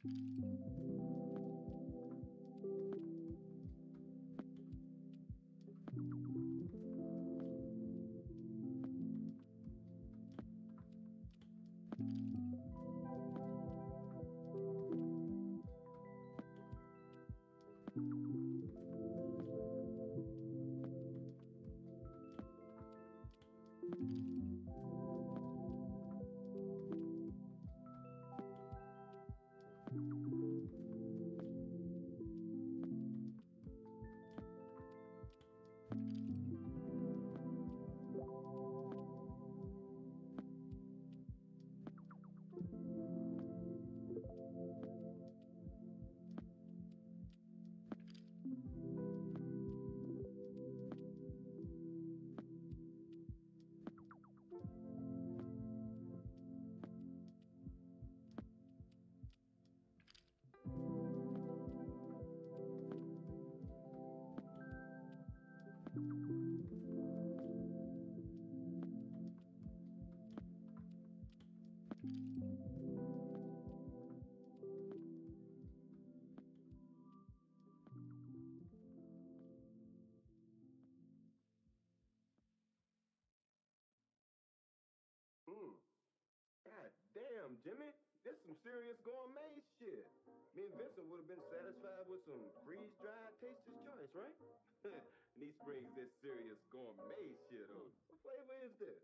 Mm. God damn, Jimmy. This some serious gourmet shit. Me and Vincent would have been satisfied with some freeze-dried Taster's Choice, right? And he brings this serious gourmet shit on. What flavor is this?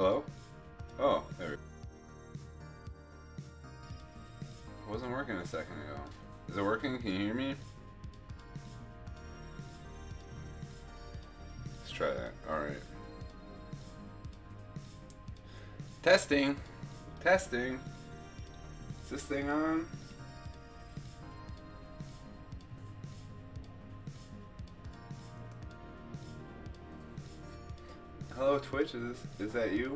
Hello? Oh, there we go. It wasn't working a second ago. Is it working? Can you hear me? Let's try that. Alright. Testing. Testing. Is this thing on? Hello Twitch, is that you?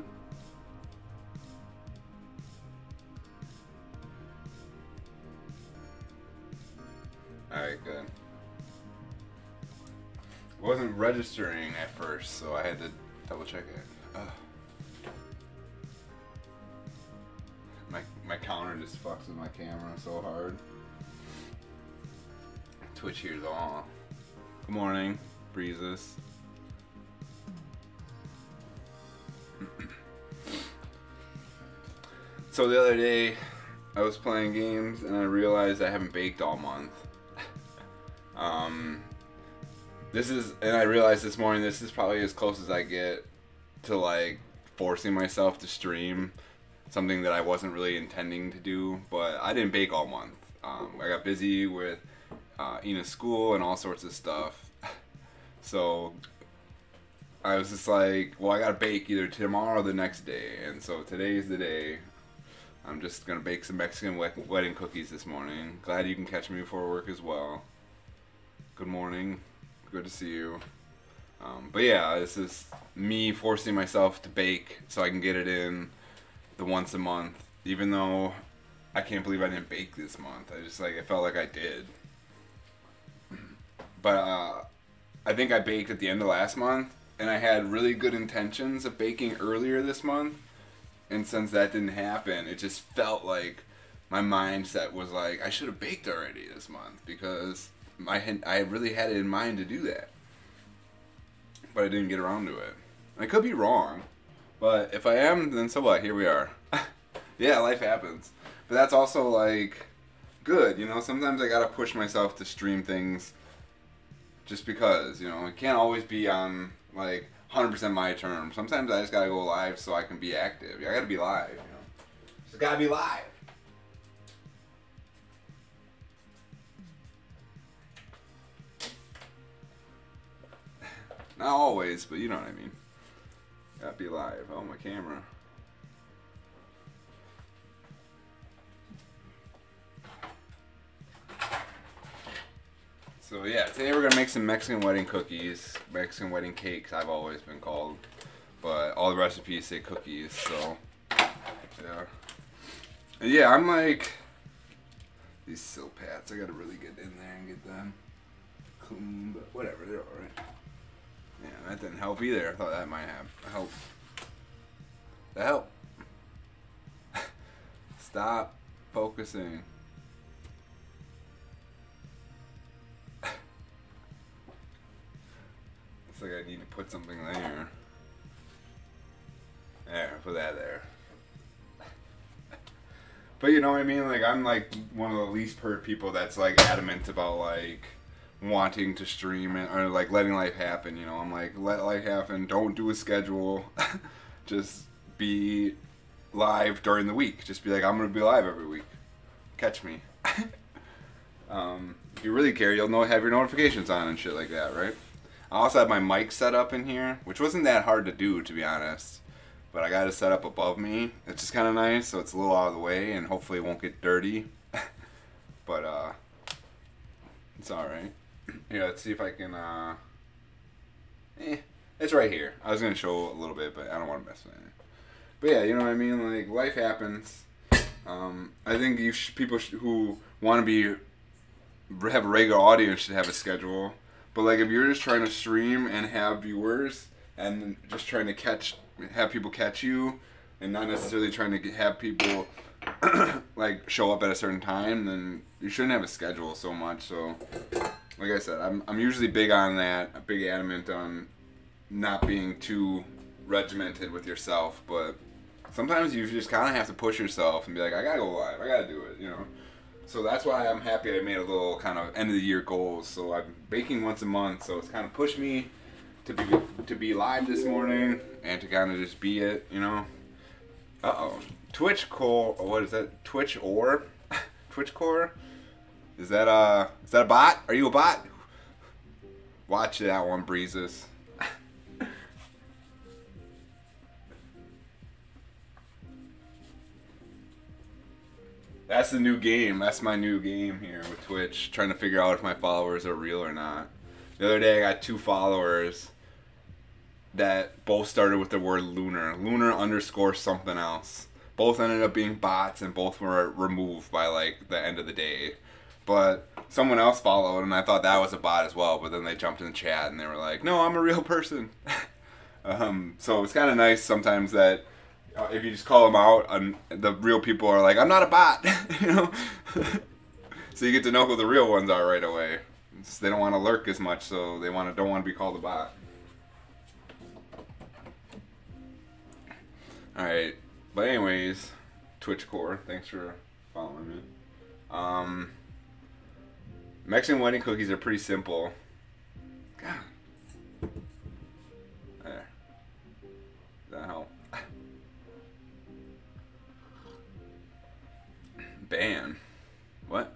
Alright, good. It wasn't registering at first, so I had to double check it. Ugh. My counter just fucks with my camera so hard. Twitch here's all. Good morning, Breezes. So the other day, I was playing games and I realized I haven't baked all month. And I realized this morning this is probably as close as I get to like forcing myself to stream something that I wasn't really intending to do, but I didn't bake all month. I got busy with Ina's school and all sorts of stuff. So I was just like, well, I gotta bake either tomorrow or the next day, and so today's the day. I'm just gonna bake some Mexican wedding cookies this morning. Glad you can catch me before work as well. Good morning. Good to see you. But yeah, this is me forcing myself to bake so I can get it in the once a month. Even though I can't believe I didn't bake this month. I felt like I did. But I think I baked at the end of last month, and I had really good intentions of baking earlier this month. And since that didn't happen, it just felt like my mindset was like, I should have baked already this month because I really had it in mind to do that. But I didn't get around to it. I could be wrong, but if I am, then so what? Here we are. Yeah, life happens. But that's also like good, you know? Sometimes I gotta push myself to stream things just because, you know? It can't always be on like 100% my terms. Sometimes I just gotta go live so I can be active. I gotta be live, you know. Just gotta be live. Not always, but you know what I mean. Gotta be live. Oh, my camera. So yeah, today we're gonna make some Mexican wedding cookies, Mexican wedding cakes. I've always been called, but all the recipes say cookies. So yeah, and yeah, I'm like these silk pads. I gotta really get in there and get them clean, but whatever, they're all right. Yeah, that didn't help either. I thought that might have helped. That helped. Stop focusing. It's like I need to put something there. There, put that there. But you know what I mean? Like, I'm like one of the least per people that's like adamant about like wanting to stream it or like letting life happen, you know? I'm like, let life happen, don't do a schedule. Just be live during the week. Just be like, I'm gonna be live every week. Catch me. If you really care, you'll have your notifications on and shit like that, right? I also have my mic set up in here, which wasn't that hard to do, to be honest. But I got it set up above me. It's just kind of nice, so it's a little out of the way, and hopefully it won't get dirty. But, it's alright. Yeah, let's see if I can, it's right here. I was going to show a little bit, but I don't want to mess with it. But yeah, you know what I mean? Like, life happens. I think people who want to have a regular audience should have a schedule. But like if you're just trying to stream and have viewers and just trying to have people catch you and not necessarily trying to have people like show up at a certain time, then you shouldn't have a schedule so much. So like I said, I'm usually big on that, a big adamant on not being too regimented with yourself, but sometimes you just kind of have to push yourself and be like, I gotta go live, I gotta do it, you know. So that's why I'm happy I made a little kind of end of the year goals. So I'm baking once a month, so it's kind of pushed me to be live this morning and to kind of just be it, you know. Twitch core. What is that? Twitch or Twitch core? Is that a bot? Are you a bot? Watch that one, Breezes. That's the new game. That's my new game here with Twitch. Trying to figure out if my followers are real or not. The other day I got 2 followers that both started with the word lunar. Lunar underscore something else. Both ended up being bots and both were removed by like the end of the day. But someone else followed and I thought that was a bot as well. But then they jumped in the chat and they were like, no, I'm a real person. So it's kind of nice sometimes that if you just call them out, the real people are like, I'm not a bot, you know? So you get to know who the real ones are right away. They don't want to lurk as much, so they don't want to be called a bot. Alright, but anyways, Twitch Core, thanks for following me. Mexican wedding cookies are pretty simple. God. There. That help. Ban. What?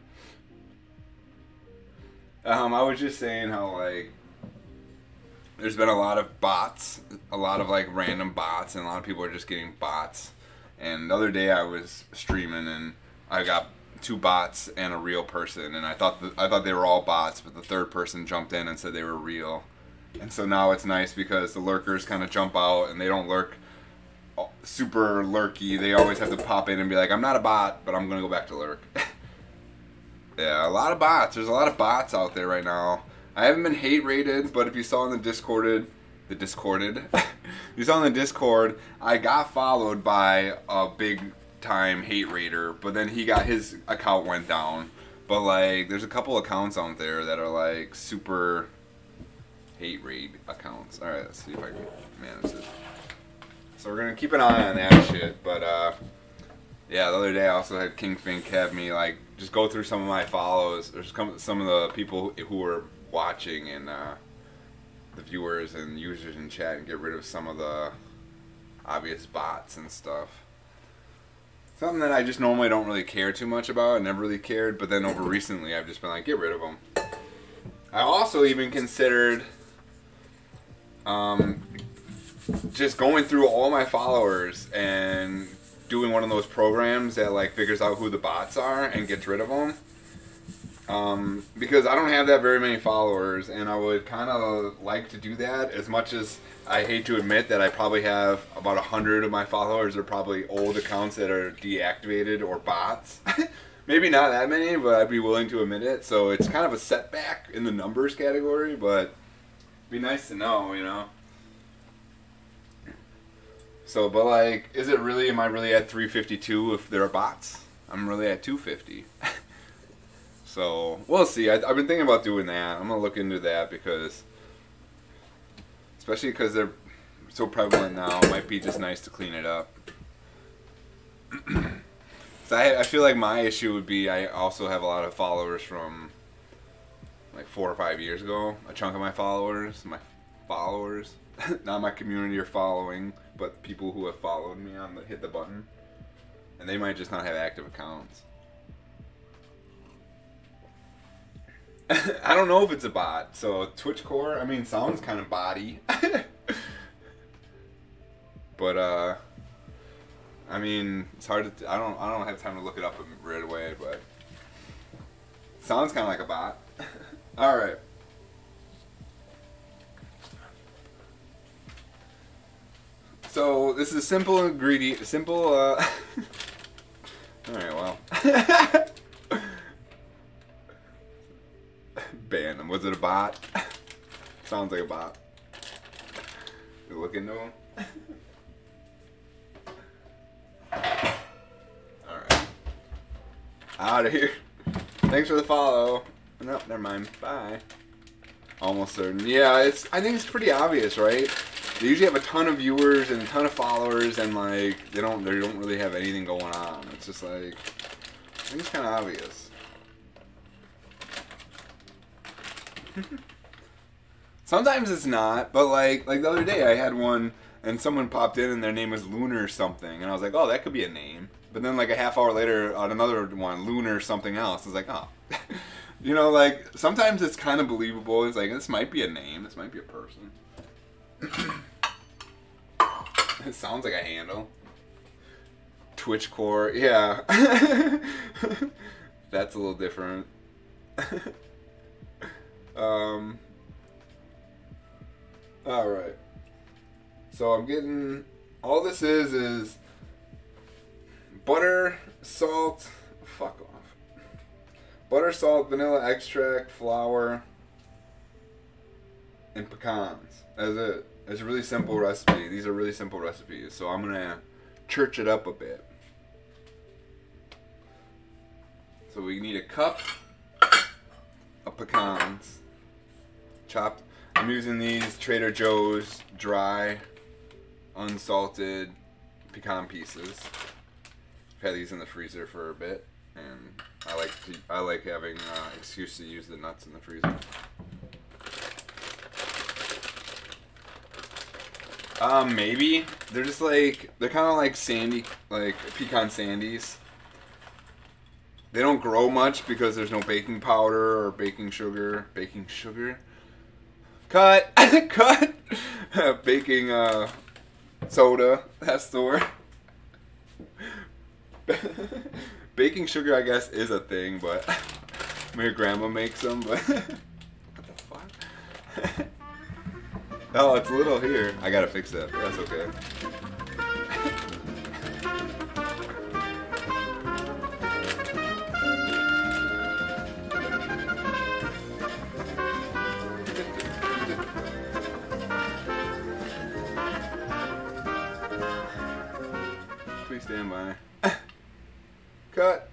I was just saying how, like, there's been a lot of bots, a lot of, like, random bots, and a lot of people are just getting bots. And the other day I was streaming, and I got 2 bots and a real person, and I thought they were all bots, but the third person jumped in and said they were real. And so now it's nice because the lurkers kind of jump out, and they don't lurk super lurky. They always have to pop in and be like, I'm not a bot, but I'm going to go back to lurk. Yeah, a lot of bots. There's a lot of bots out there right now. I haven't been hate rated, but if you saw in the Discord, you saw in the Discord, I got followed by a big time hate raider, but then his account went down. But like, there's a couple accounts out there that are like super hate raid accounts. All right, let's see if I can manage this. So we're gonna keep an eye on that shit. But yeah, the other day I also had King Fink have me like just go through some of my follows, or some of the people who were watching and the viewers and users in chat, and get rid of some of the obvious bots and stuff. Something that I just normally don't really care too much about. I never really cared, but then over recently I've just been like, get rid of them. I also even considered just going through all my followers and doing one of those programs that like figures out who the bots are and gets rid of them. Because I don't have that very many followers, and I would kind of like to do that, as much as I hate to admit that I probably have about 100 of my followers are probably old accounts that are deactivated or bots. Maybe not that many, but I'd be willing to admit it. So it's kind of a setback in the numbers category, but it'd be nice to know, you know? So, but like, am I really at 352 if there are bots? I'm really at 250. So, we'll see. I've been thinking about doing that. I'm going to look into that especially because they're so prevalent now, it might be just nice to clean it up. So I feel like my issue would be I also have a lot of followers from like 4 or 5 years ago. A chunk of my followers, not my community or following, but people who have followed me on hit the button, and they might just not have active accounts. I don't know if it's a bot. So Twitch Core, I mean, sounds kind of botty. But I mean, it's hard to. I don't have time to look it up right away, but sounds kind of like a bot. All right. So this is a simple ingredient. All right. Well. Ban them. Was it a bot? Sounds like a bot. You look into him. Alright. Out of here. Thanks for the follow. No, never mind. Bye. Almost certain. Yeah, I think it's pretty obvious, right? They usually have a ton of viewers and a ton of followers, and like they don't really have anything going on. It's just like, I think it's kind of obvious. Sometimes it's not, but like the other day I had one and someone popped in and their name was Lunar something, and I was like, oh, that could be a name. But then like a half hour later on another one, Lunar something else, I was like, oh. You know, like sometimes it's kind of believable. It's like, this might be a name, this might be a person. It sounds like a handle. Twitch core, yeah. That's a little different. Alright. So I'm getting, all this is butter, salt, fuck off. Butter, salt, vanilla extract, flour, and pecans. That's it. It's a really simple recipe. These are really simple recipes. So I'm gonna church it up a bit. So we need a cup of pecans, chopped. I'm using these Trader Joe's dry, unsalted pecan pieces. I've had these in the freezer for a bit, and I like having excuse to use the nuts in the freezer. Maybe they're just like, they're kind of like sandy, like pecan sandies. They don't grow much because there's no baking powder or baking sugar. Baking sugar? Cut! Cut! Baking soda. That's the word. Baking sugar, I guess, is a thing, but my grandma makes them, but what the fuck? Oh, it's a little here. I gotta fix that, but that's okay. Please stand by. Cut.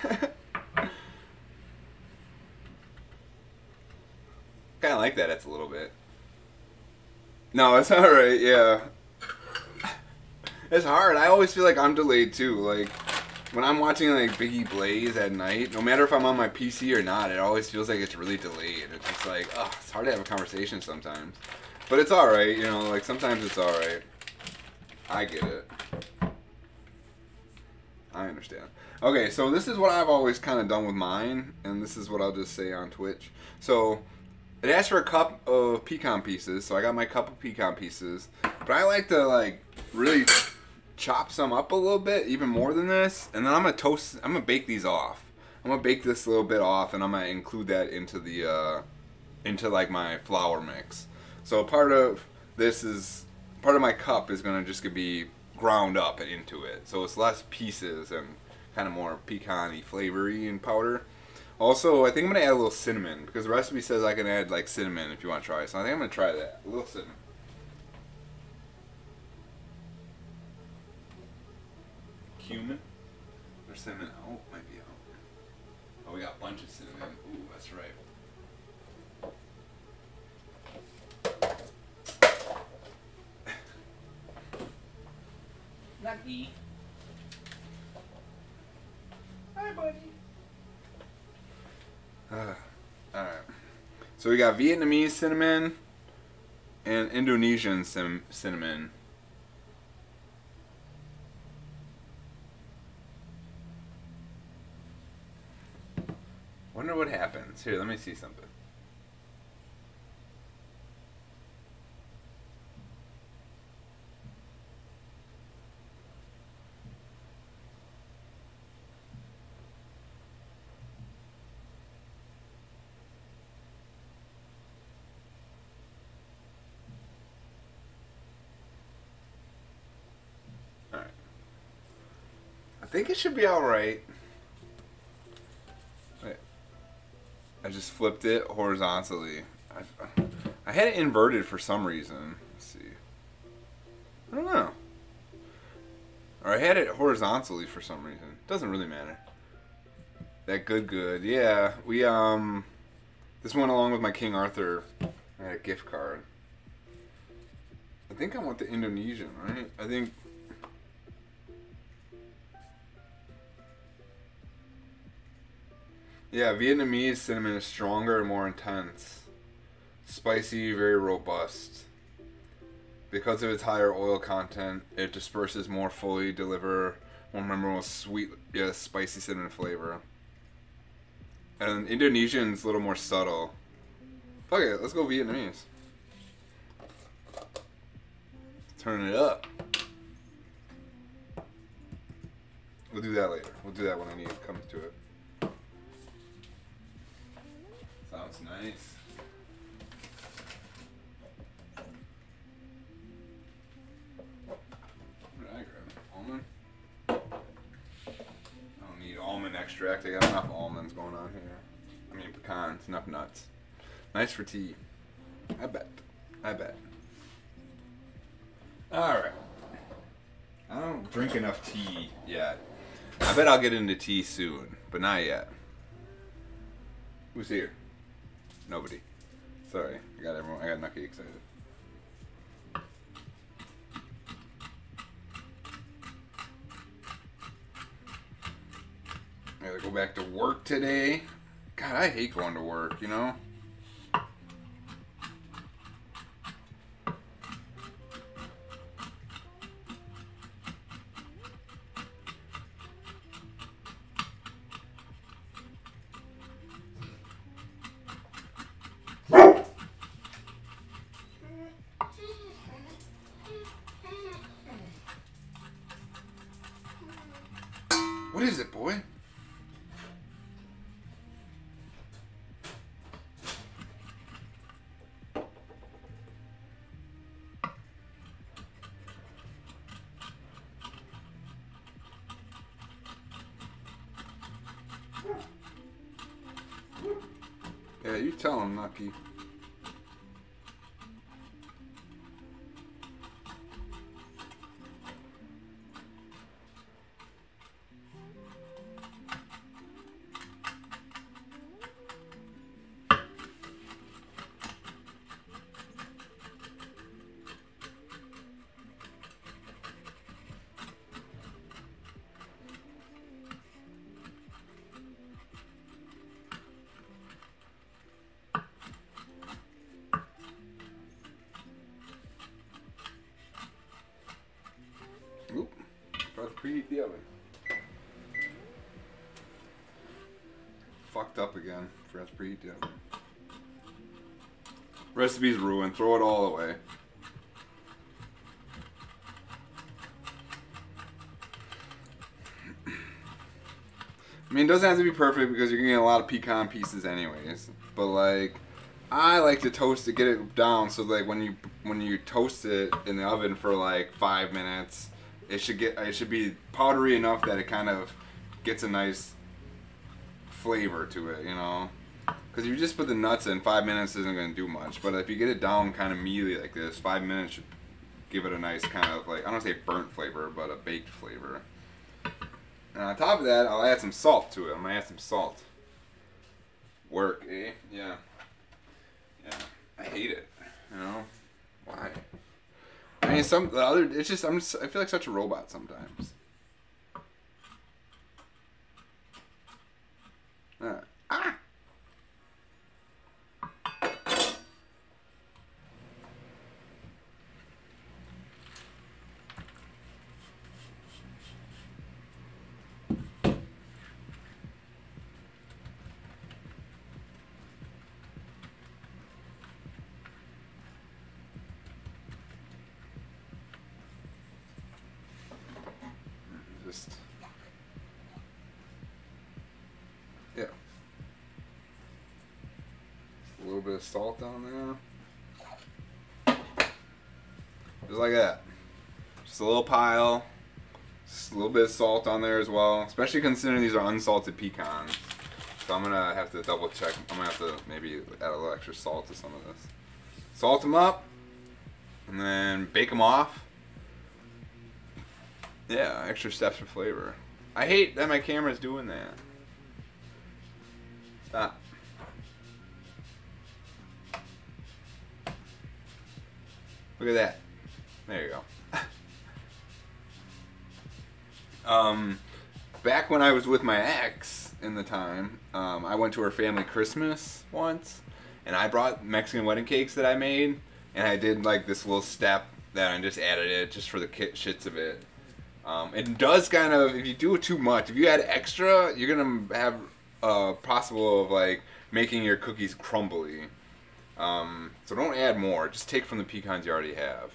Kind of like that. It's a little bit. No, it's all right. Yeah, it's hard. I always feel like I'm delayed too. Like when I'm watching like Biggie Blaze at night, no matter if I'm on my PC or not, it always feels like it's really delayed. It's just like, oh, it's hard to have a conversation sometimes. But it's all right. You know, like sometimes it's all right. I get it. I understand. Okay, so this is what I've always kind of done with mine, and this is what I'll just say on Twitch. So it asks for a cup of pecan pieces, so I got my cup of pecan pieces. But I like to like really chop some up a little bit, even more than this, and then I'm gonna bake these off. I'm gonna bake this a little bit off, and I'm gonna include that into the into like my flour mix. So part of my cup is gonna just be ground up and into it, so it's less pieces and kind of more pecan-y, flavory and powder. Also, I think I'm gonna add a little cinnamon because the recipe says I can add like cinnamon if you want to try it. So I think I'm gonna try that. A little cinnamon. Cumin or cinnamon? Oh, might be out. Oh, we got a bunch of cinnamon. Ooh, that's right. Lucky. Hi, buddy. Alright. So we got Vietnamese cinnamon and Indonesian cinnamon. Wonder what happens. Here, let me see something. Alright. I think it should be alright. I just flipped it horizontally. I had it inverted for some reason. Let's see. I don't know. Or I had it horizontally for some reason. Doesn't really matter. That good. Yeah, we this went along with my King Arthur. I had a gift card. I think I want the Indonesian, right? I think. Yeah, Vietnamese cinnamon is stronger and more intense. Spicy, very robust. Because of its higher oil content, it disperses more fully, deliver more memorable sweet, spicy cinnamon flavor. And Indonesian's a little more subtle. Fuck it, let's go Vietnamese. Turn it up. We'll do that later. We'll do that when it comes to it. Sounds nice. What did I grab? Almond? I don't need almond extract. I got enough almonds going on here. I mean pecans, enough nuts. Nice for tea. I bet. Alright. I don't drink enough tea yet. I bet I'll get into tea soon, but not yet. Who's here? Nobody. Sorry, I got Nucky excited. I gotta go back to work today. God, I hate going to work, you know? What is it, boy? Yeah, you tell him, Nucky. Oop, forgot to preheat the oven. Fucked up again. Forgot to preheat the oven. Recipe's ruined. Throw it all away. I mean, it doesn't have to be perfect because you're getting a lot of pecan pieces anyways. But like, I like to toast it, get it down so like when you toast it in the oven for like 5 minutes, it should be powdery enough that it kind of gets a nice flavor to it, you know. Because if you just put the nuts in, 5 minutes isn't going to do much. But if you get it down kind of mealy like this, 5 minutes should give it a nice kind of like, I don't want to say burnt flavor, but a baked flavor. And on top of that, I'll add some salt to it. I'm going to add some salt. Work, eh? Yeah. Yeah. I hate it. You know? Why? I mean, I feel like such a robot sometimes. Ah! Just, yeah. Just a little bit of salt down there. Just like that. Just a little pile. Just a little bit of salt on there as well. Especially considering these are unsalted pecans. So I'm gonna have to double check. I'm gonna have to maybe add a little extra salt to some of this. Salt them up. And then bake them off. Yeah, extra steps for flavor. I hate that my camera's doing that. Stop. Look at that. There you go. Back when I was with my ex in the time, I went to her family Christmas once, and I brought Mexican wedding cakes that I made, and I did like this little step that I just added it just for the shits of it. It does kind of, if you do it too much, if you add extra, you're gonna have possible of like making your cookies crumbly. So don't add more. Just take from the pecans you already have.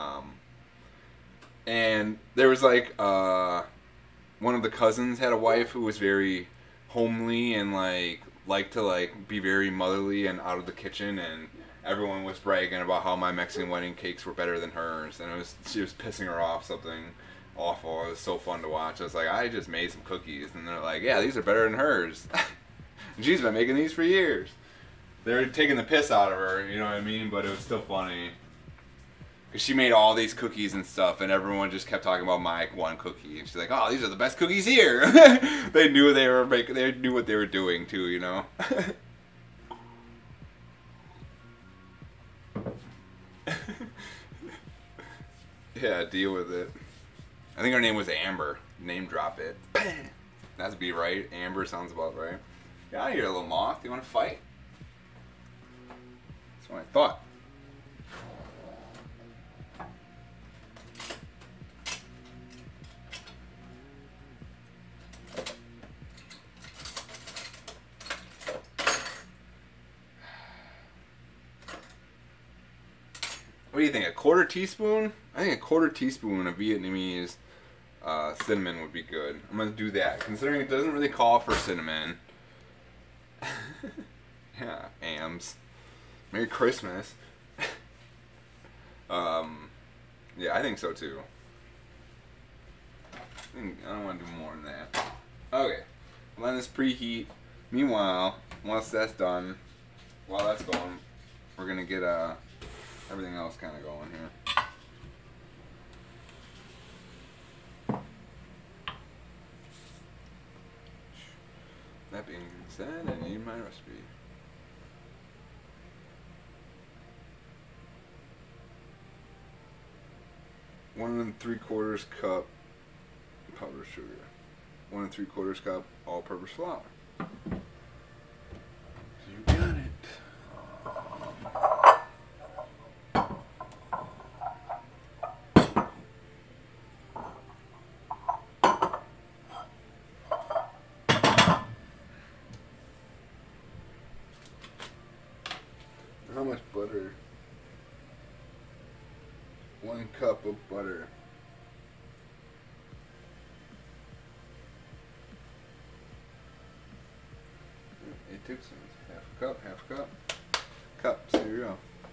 And there was like one of the cousins had a wife who was very homely and liked to like be very motherly and out of the kitchen, and everyone was bragging about how my Mexican wedding cakes were better than hers, and she was pissing her off something awful. It was so fun to watch. I was like, I just made some cookies, and they're like, yeah, these are better than hers. And she's been making these for years. They're taking the piss out of her, you know what I mean? But it was still funny. Because she made all these cookies and stuff, and everyone just kept talking about my one cookie. And she's like, oh, these are the best cookies here. They knew they were making, they knew what they were doing too, you know? Yeah, deal with it. I think her name was Amber. Name drop it. That's be right. Amber sounds about right. Get out of here, little moth. You want to fight? That's what I thought. What do you think? A quarter teaspoon? I think a quarter teaspoon of Vietnamese cinnamon would be good. I'm going to do that. Considering it doesn't really call for cinnamon. Yeah, AMs. Merry Christmas. Yeah, I think so too. I don't want to do more than that. Okay. Let this preheat. Meanwhile, once that's done, while that's going, we're going to get everything else kind of going here. That being said, I need my recipe. One 3/4 cup powdered sugar. 1 3/4 cup all-purpose flour. You got it. How much butter? 1 cup of butter. It took some. Half a cup. Cups, here you go.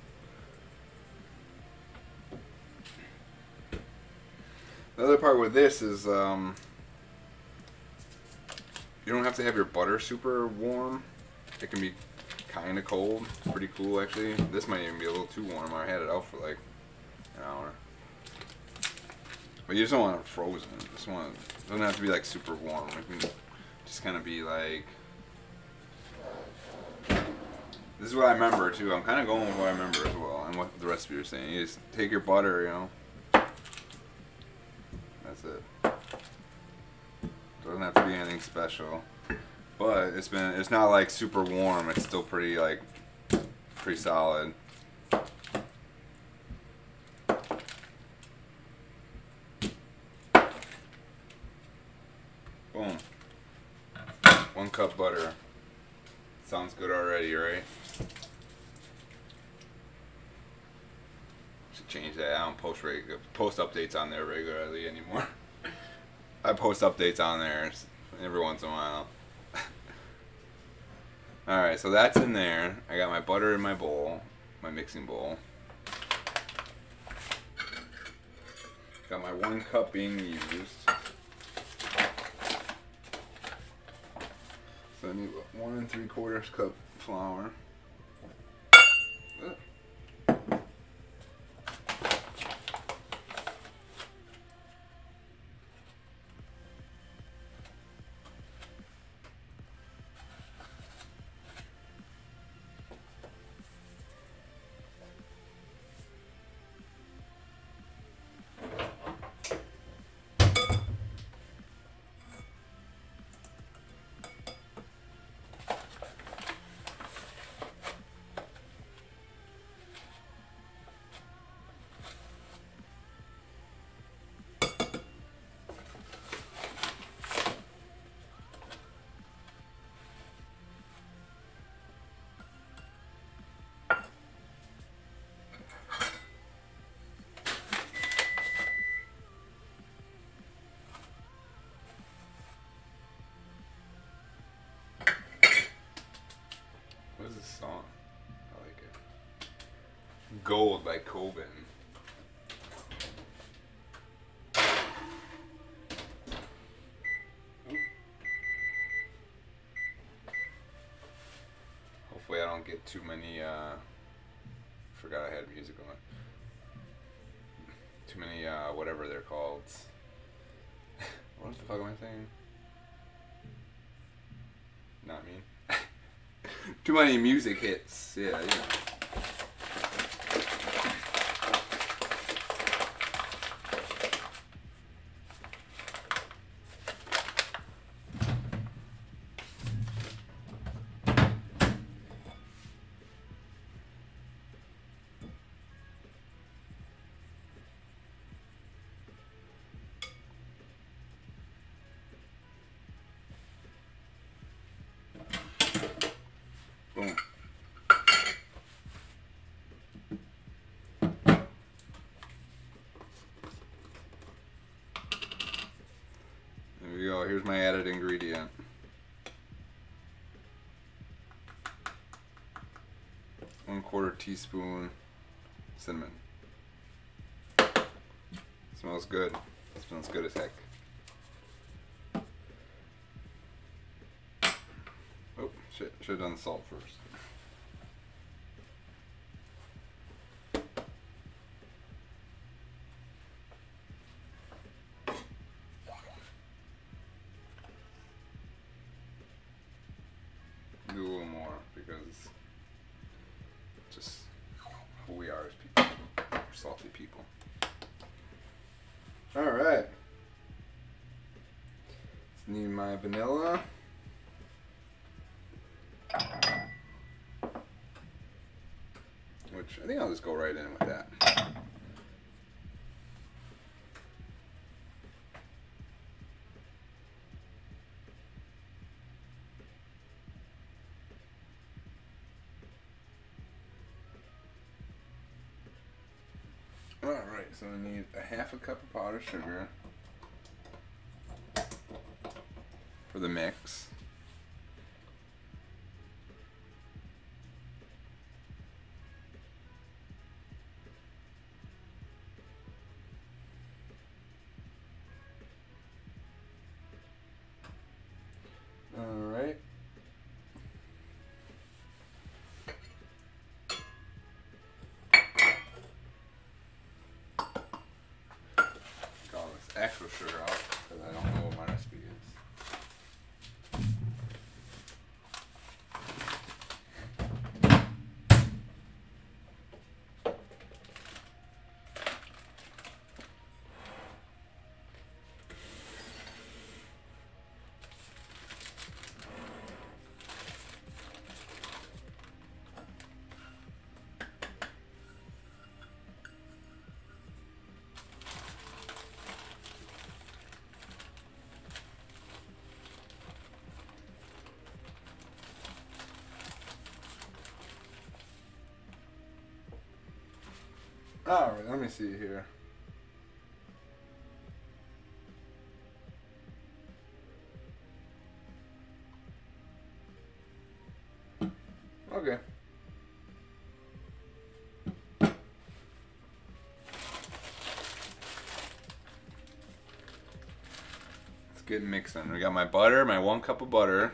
The other part with this is you don't have to have your butter super warm. It can be kind of cold. Pretty cool actually. This might even be a little too warm. I had it out for like an hour. But you just don't want it frozen. You just want it doesn't have to be like super warm. It can just kind of be like. This is what I remember too. I'm kind of going with what I remember as well, and what the recipe is saying. You just take your butter, you know. That's it. Doesn't have to be anything special, but it's not like super warm. It's still pretty solid. Boom. 1 cup butter. Sounds good already, right? Should change that. I don't post updates on there regularly anymore. I post updates on there every once in a while. Alright, so that's in there. I got my butter in my bowl, my mixing bowl. Got my 1 cup being used. So I need 1 3/4 cup flour. Gold by Coben. Hopefully I don't get too many, forgot I had music on. Too many, whatever they're called. What the fuck am I saying? Not me. Too many music hits. Yeah, yeah. Boom. There we go. Here's my added ingredient. One-quarter teaspoon cinnamon. Smells good. Smells good as heck. Oh, shit. Should have done the salt first. Do a little more because just who we are as people. We're salty people. Alright. Need my vanilla. Which I think I'll just go right in with that. Alright, so we need a half a cup of powdered sugar for the mix. Alright. Call this actual sugar out because I don't know what my recipe is. Alright, let me see here. Okay. Let's get mixing. We got my butter, my 1 cup of butter.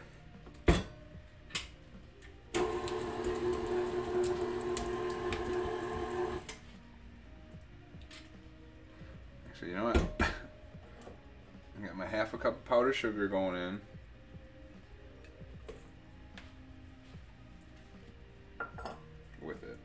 Actually, you know what? I got my half a cup of powdered sugar going in. With it.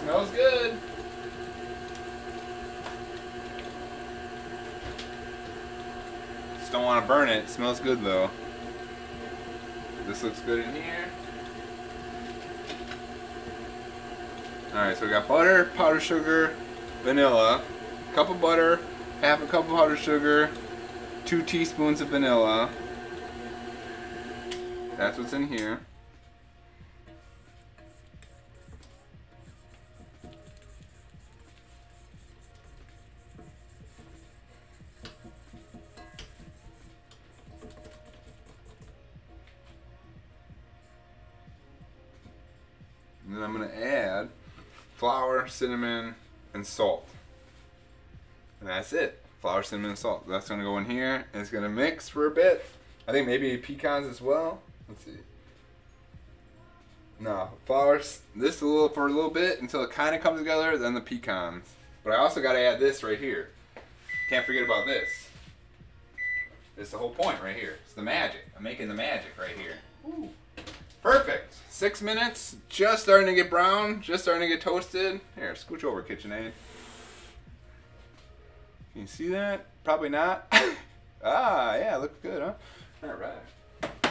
Smells good. Just don't want to burn it. It smells good though. This looks good in here. Alright, so we got butter, powdered sugar, vanilla, cup of butter, half a cup of powdered sugar, 2 teaspoons of vanilla. That's what's in here. And then I'm going to add flour, cinnamon, and salt. And that's it. Flour, cinnamon, and salt. That's going to go in here. And it's going to mix for a bit. I think maybe pecans as well. Let's see. No, flour, this for a little bit until it kind of comes together, then the pecans. But I also got to add this right here. Can't forget about this. This is the whole point right here. It's the magic. I'm making the magic right here. Ooh. Perfect. 6 minutes. Just starting to get brown. Just starting to get toasted. Here, scooch over, KitchenAid. Can you see that? Probably not. Ah, yeah, looks good, huh? All right.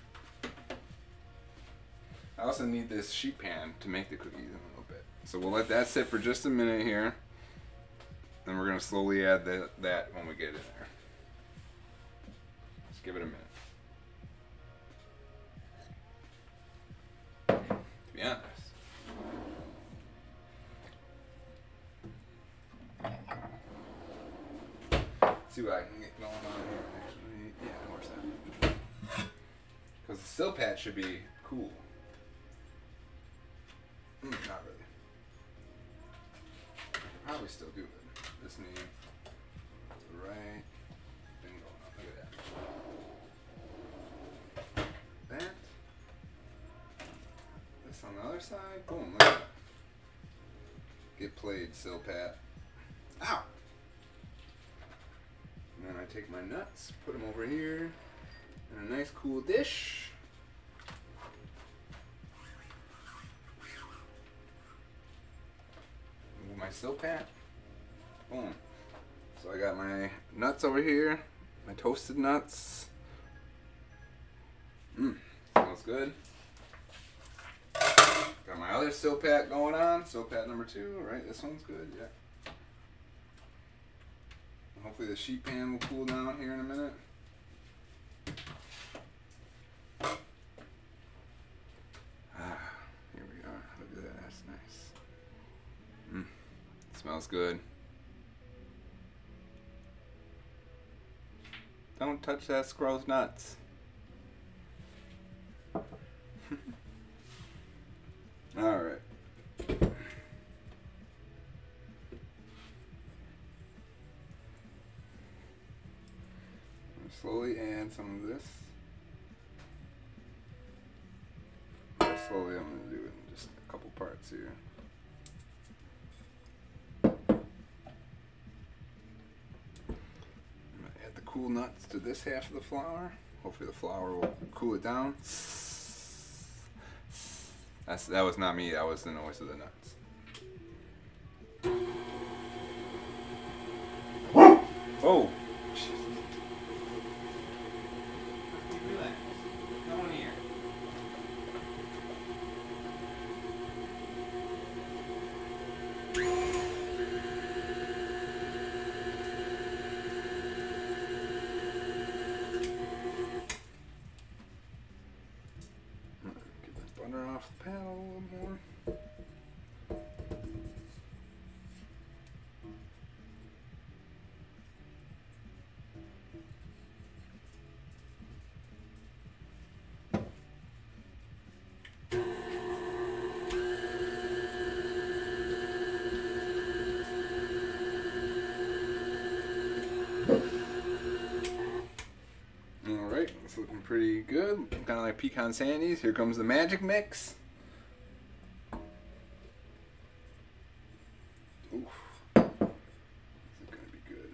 I also need this sheet pan to make the cookies in a little bit. So we'll let that sit for just a minute here. Then we're going to slowly add that when we get it in there. Just give it a minute. To be honest. See what I can get going on here actually. Yeah, more stuff. Because the sill pad should be cool. Not really. Probably still do it. This needs the right thing going on. Look at that. That. This on the other side. Boom. Look at that. Get played, sill pad. Ow! And then I take my nuts, put them over here in a nice cool dish. Move my sill pat. Boom. So I got my nuts over here, my toasted nuts. Smells good. Got my other sill pat going on, sill pat number 2, right? This one's good, yeah. Hopefully the sheet pan will cool down here in a minute. Ah, here we are. Look at that. That's nice. Smells good. Don't touch that squirrel's nuts. All right. Slowly add some of this. Slowly, I'm going to do it in just a couple parts here. I'm going to add the cool nuts to this half of the flour. Hopefully the flour will cool it down. That was not me, that was the noise of the nuts. Oh! Off the panel a little more. Alright, it's looking pretty good. Kind of like pecan sandies. Here comes the magic mix. Oof. This is going to be good.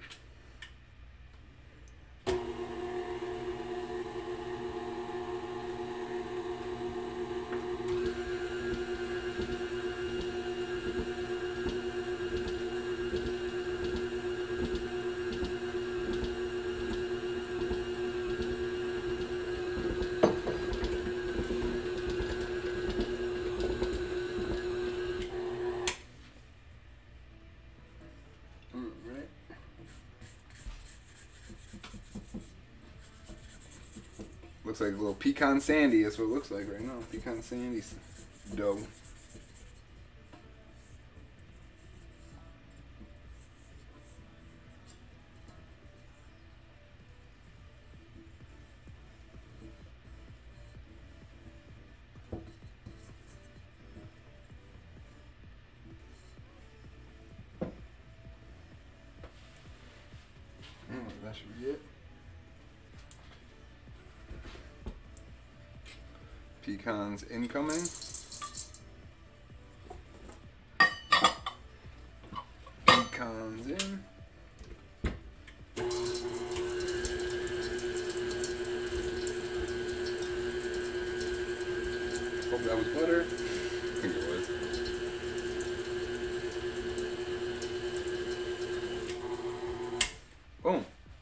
Looks like a little pecan sandy. That's what it looks like right now. Pecan sandy dough. That should be it. Pecans incoming. Pecans in. Hope that was butter. I think it was. Boom.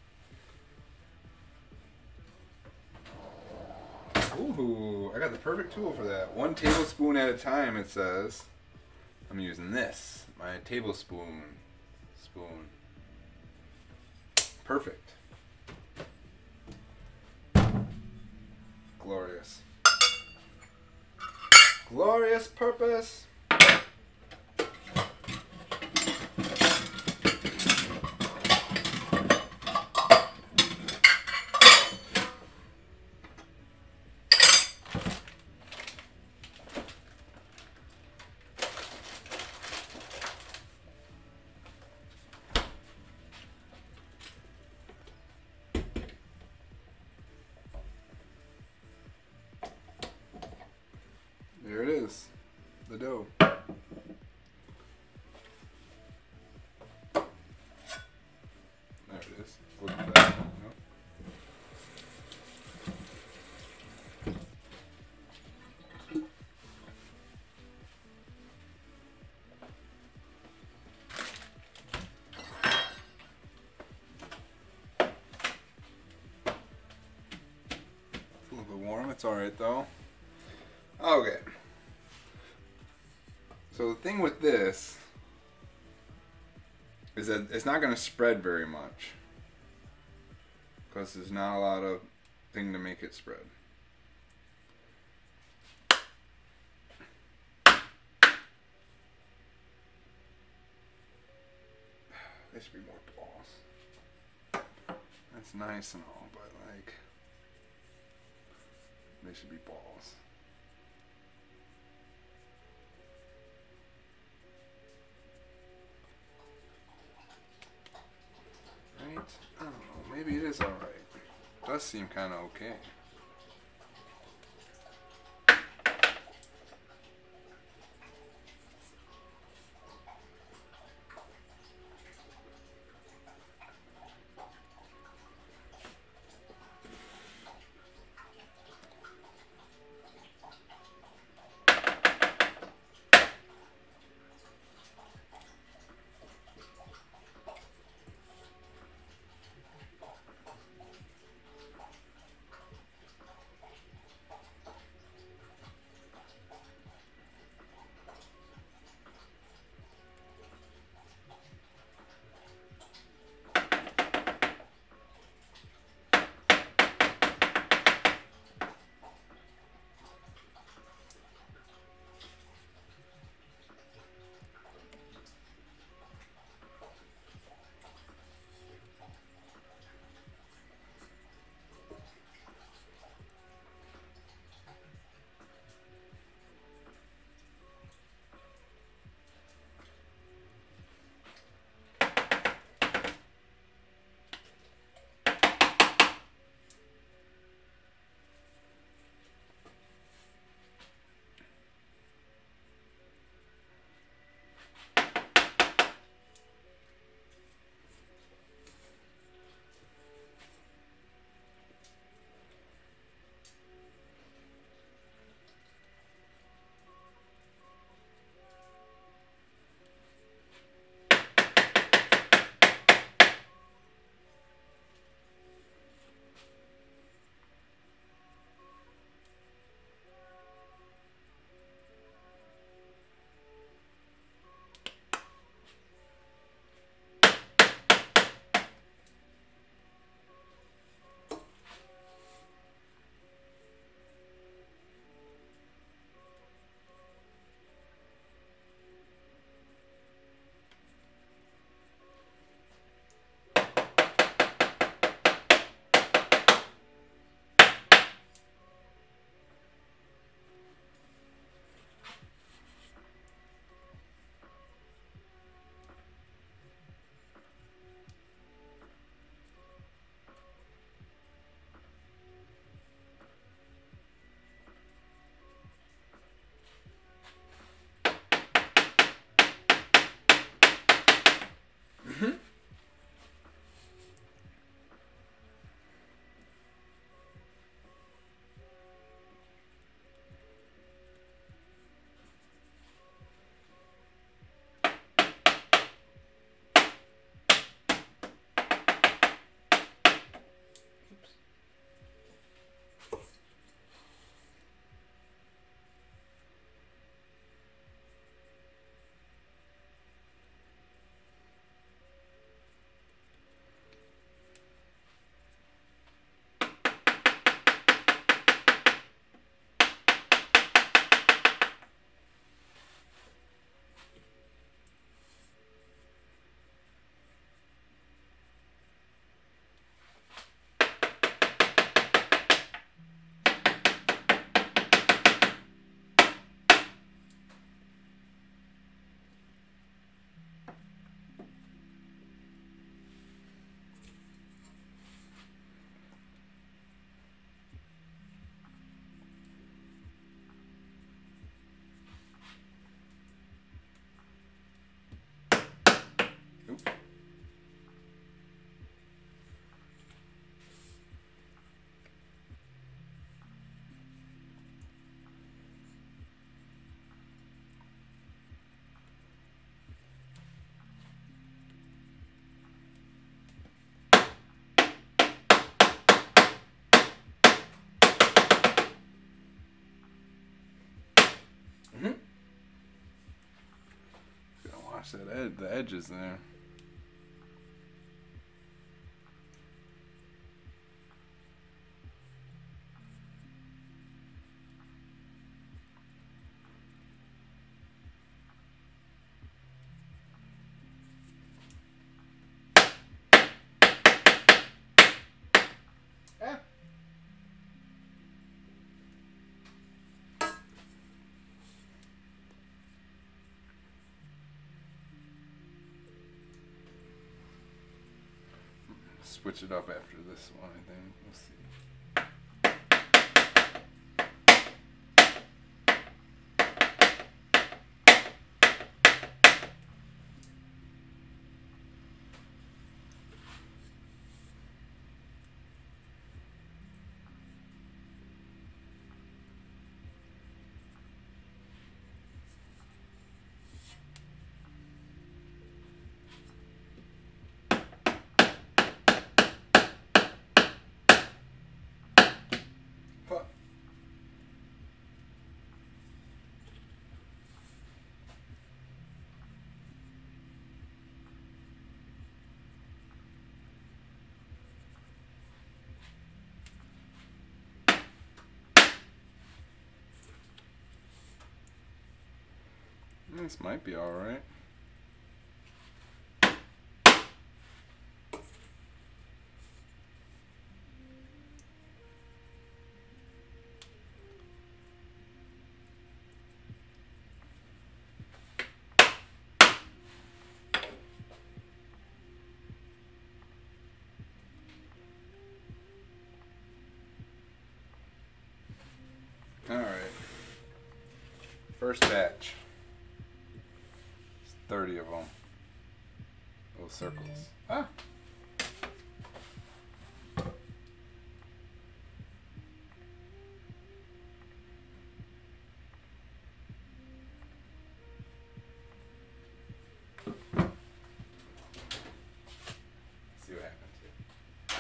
Ooh, I got the perfect tool for that. 1 tablespoon at a time, it says. I'm using this, my tablespoon spoon. Perfect. Glorious. Glorious purpose. There it is, the dough. There it is. Look at that. It's a little bit warm. It's alright though. Okay. So the thing with this is that it's not going to spread very much because there's not a lot of thing to make it spread. There should be more balls. That's nice and all, but like, they should be balls. Right? I don't know. Maybe it is alright. Does seem kind of okay. Gosh, the edge is there. Switch it up after this one, I think. We'll see. This might be alright. Alright. First batch. 30 of them. Little circles. Ah! See what happens here.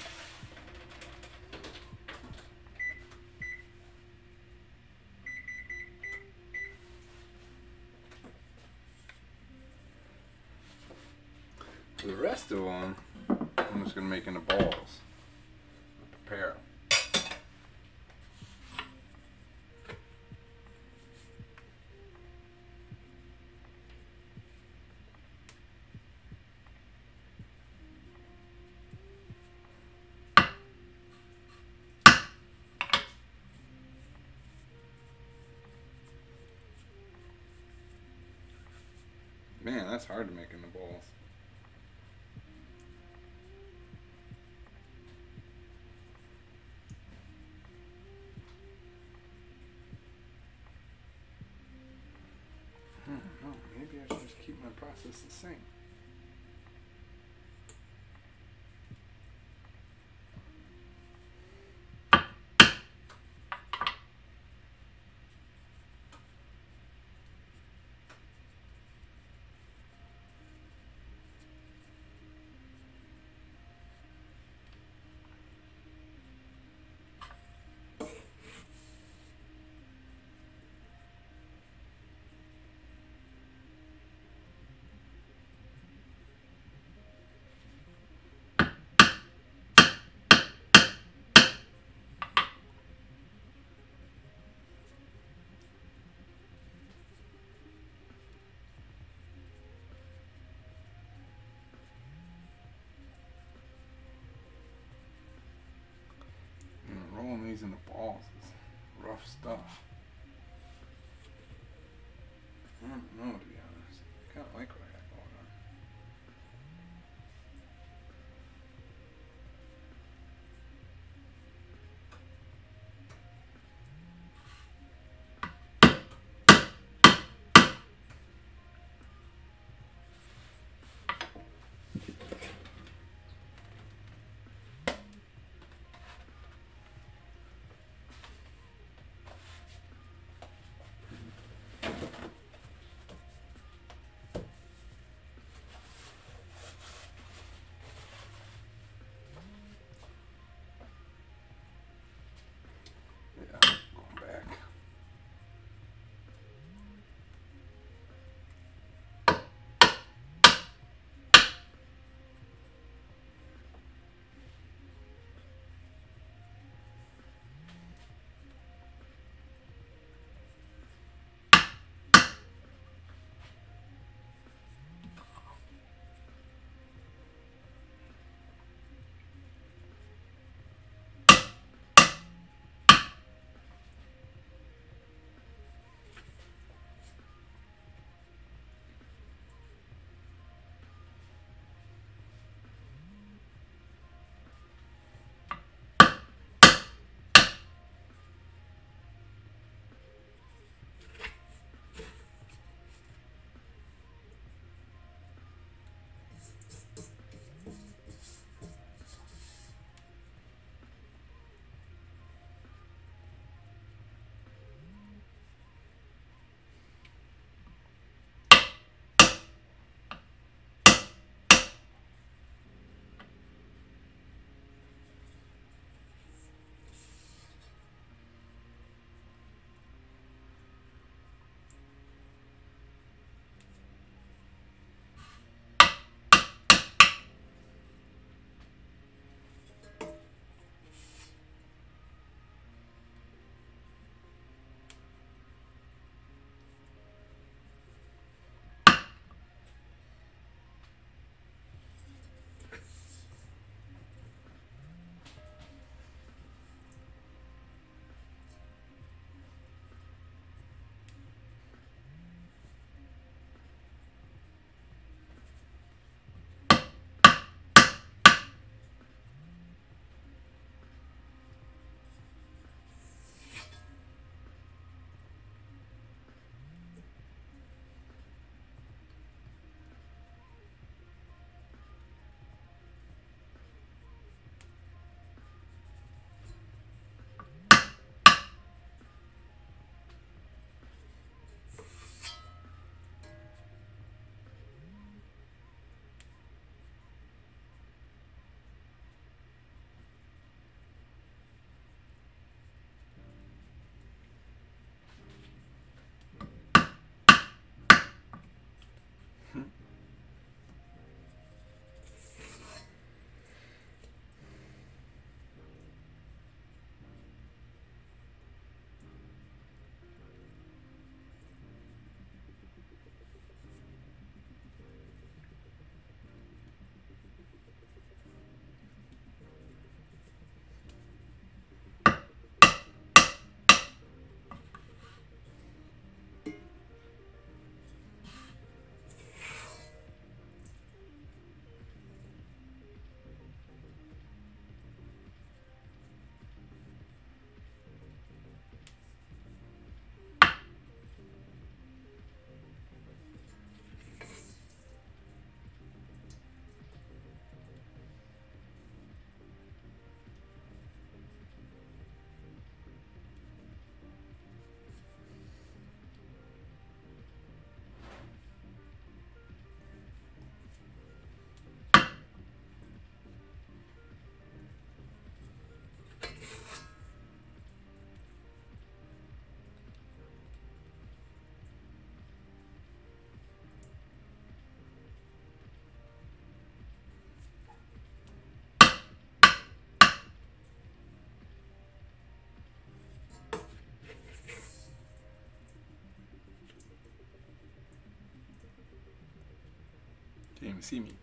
The rest of them, I'm just going to make into balls. Prepare them. Man, that's hard to make into balls. Oh, maybe I should just keep my process the same. Rolling these into balls is rough stuff. I don't know, to be honest. I kind of like what I got going on. even see me.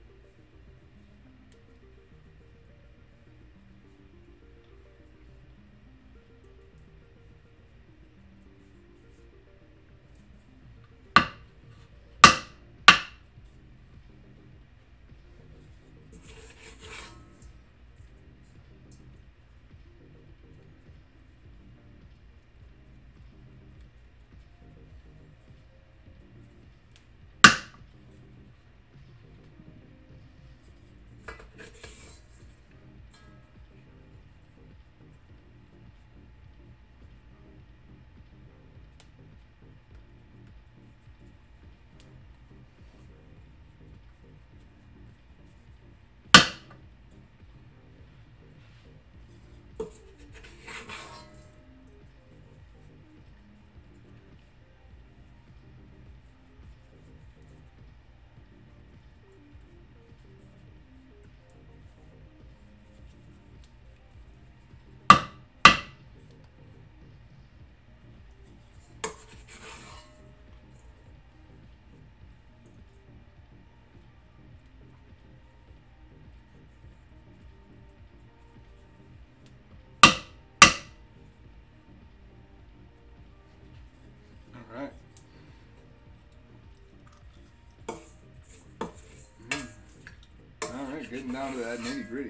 Alright. Alright, getting down to that nitty gritty.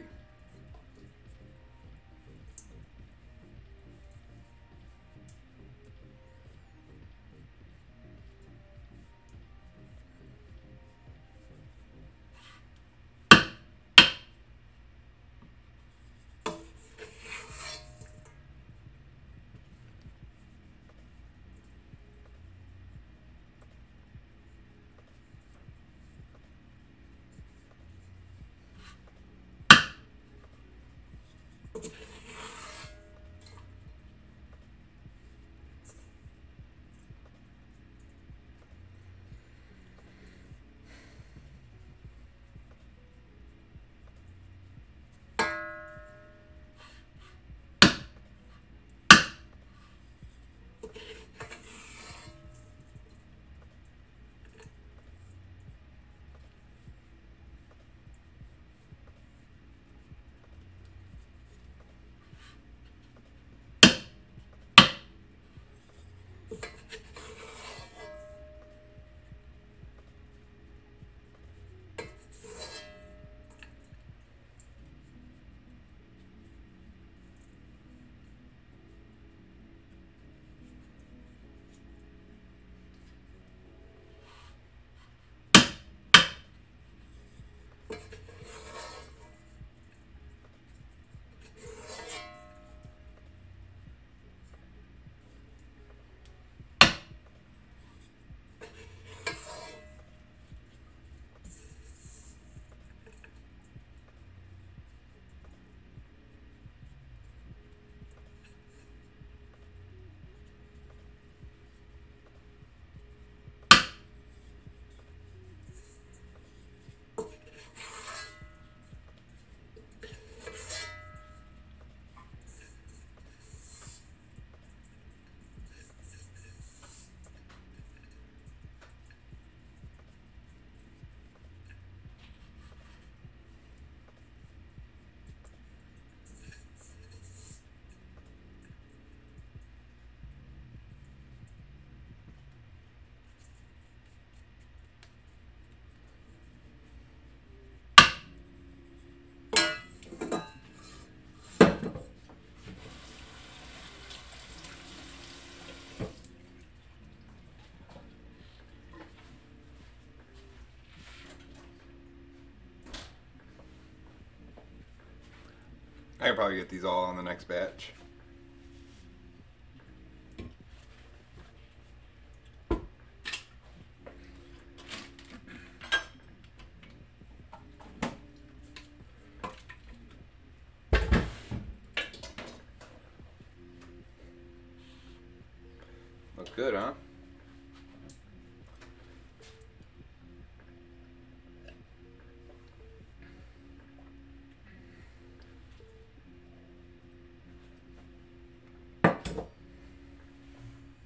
I could probably get these all on the next batch. Look good, huh?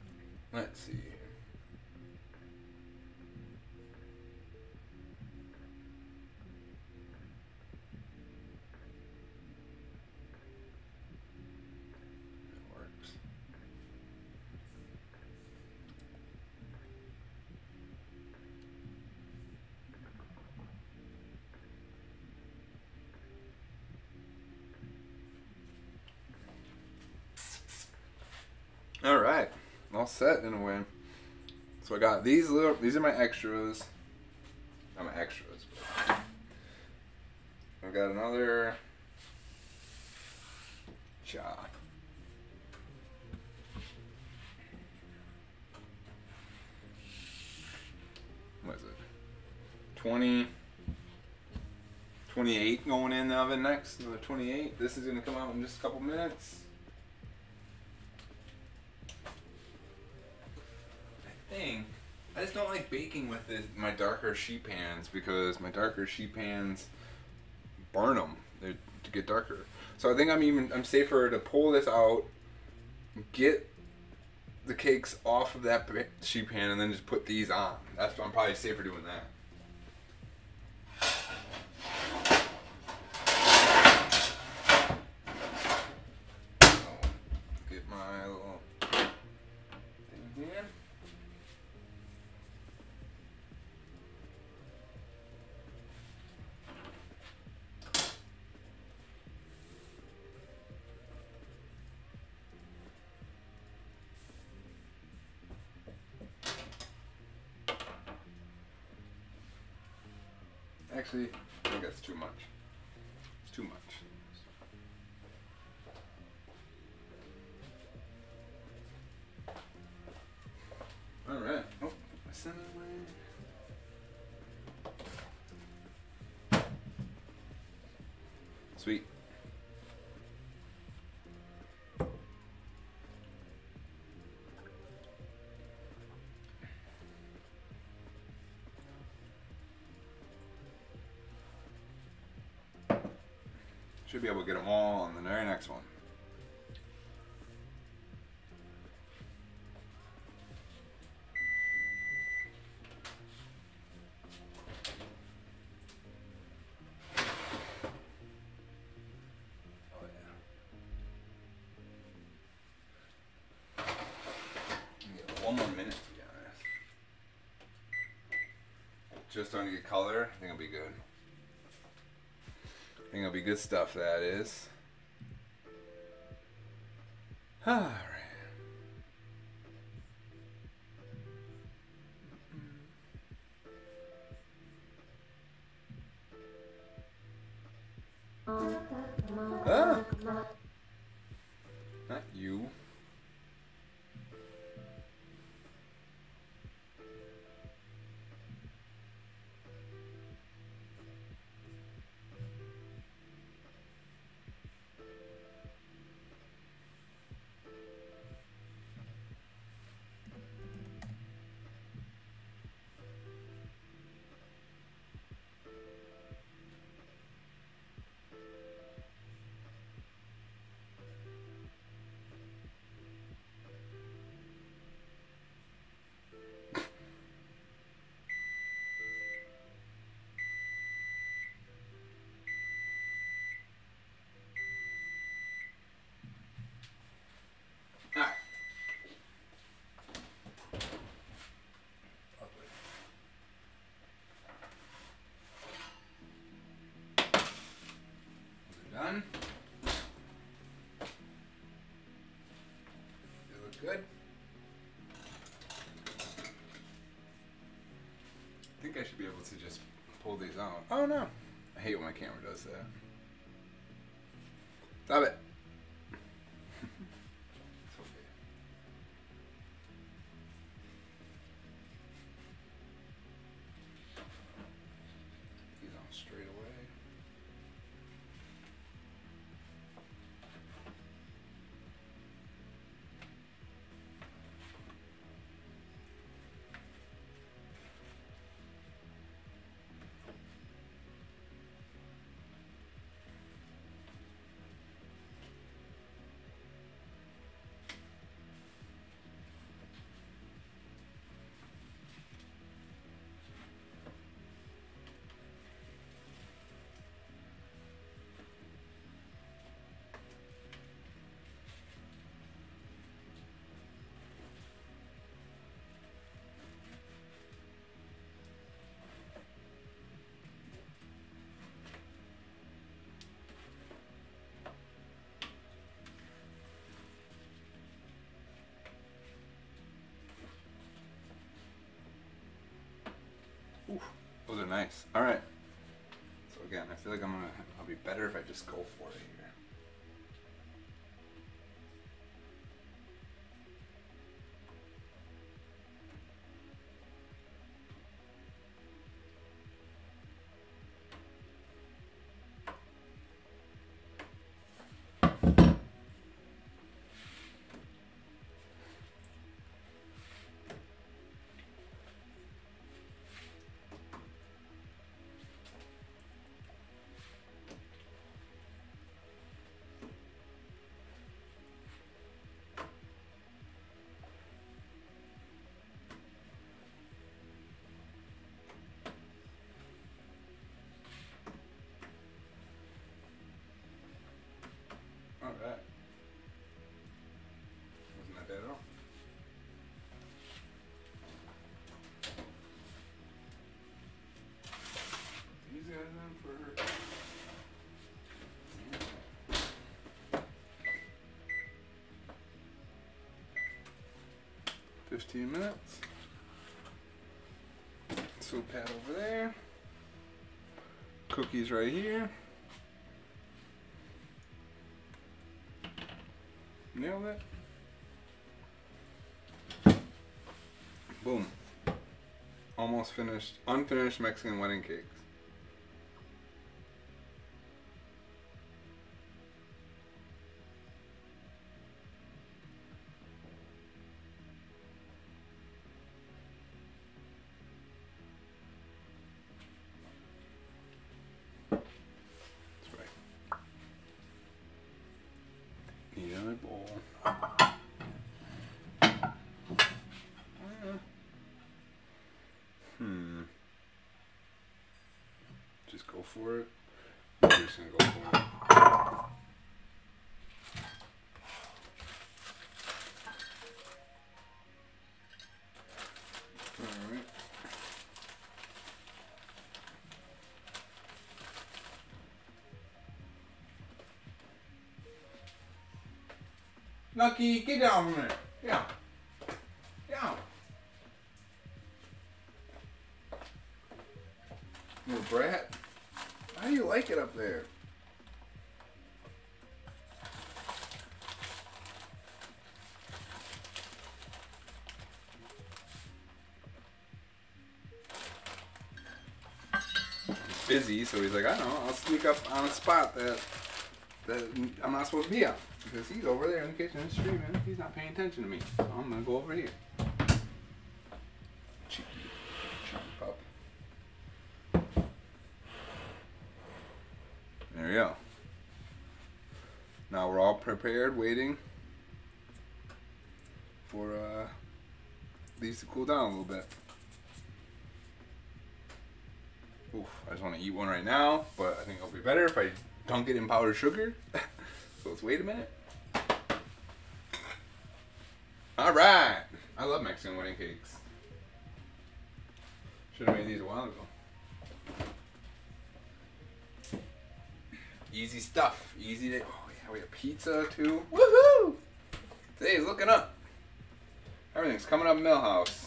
Let's see. All right, all set in a way. So I got these little. These are my extras. Not my extras. But I've got another chop. What is it? 20, 28 going in the oven next. Another 28. This is gonna come out in just a couple minutes. I just don't like baking with my darker sheet pans because my darker sheet pans burn them to get darker. So I think I'm safer to pull this out, get the cakes off of that sheet pan, and then just put these on. I'm probably safer doing that. Get my little thing here. Actually, I think that's too much. It's too much. Alright. Oh, my cinnamon. Sweet. Should be able to get them all on the very next one. Oh yeah. Get one more minute to be honest. Just starting to get color. I think it'll be good. I think it'll be good stuff, that is. Alright. Ah! Not you. Alright. Done. They look good. I think I should be able to just pull these out. Oh no. I hate when my camera does that. Stop it. It's okay. These on straight away. nice. All right. So again, I feel like I'll be better if I just go for it here. Alright. Wasn't that bad at all. These guys in for 15 minutes. So pad over there. Cookies right here. Nailed it. Boom. Almost finished. Unfinished Mexican wedding cakes. That's right. Need another bowl. Just go for it. I'm just gonna go for it. Alright. Lucky, get down from there. Yeah. Down. Little brat. How do you like it up there? He's busy, so he's like, I don't know, I'll sneak up on a spot that I'm not supposed to be on. Because he's over there in the kitchen streaming. He's not paying attention to me. So I'm gonna go over here. Cheeky pup. There we go. Now we're all prepared, waiting for these to cool down a little bit. Oof, I just want to eat one right now, but I think it'll be better if I dunk it in powdered sugar. So let's wait a minute. All right. I love Mexican wedding cakes. Should have made these a while ago. Easy stuff. Easy to. Oh yeah, we have pizza too. Woohoo! Today's looking up. Everything's coming up Millhouse.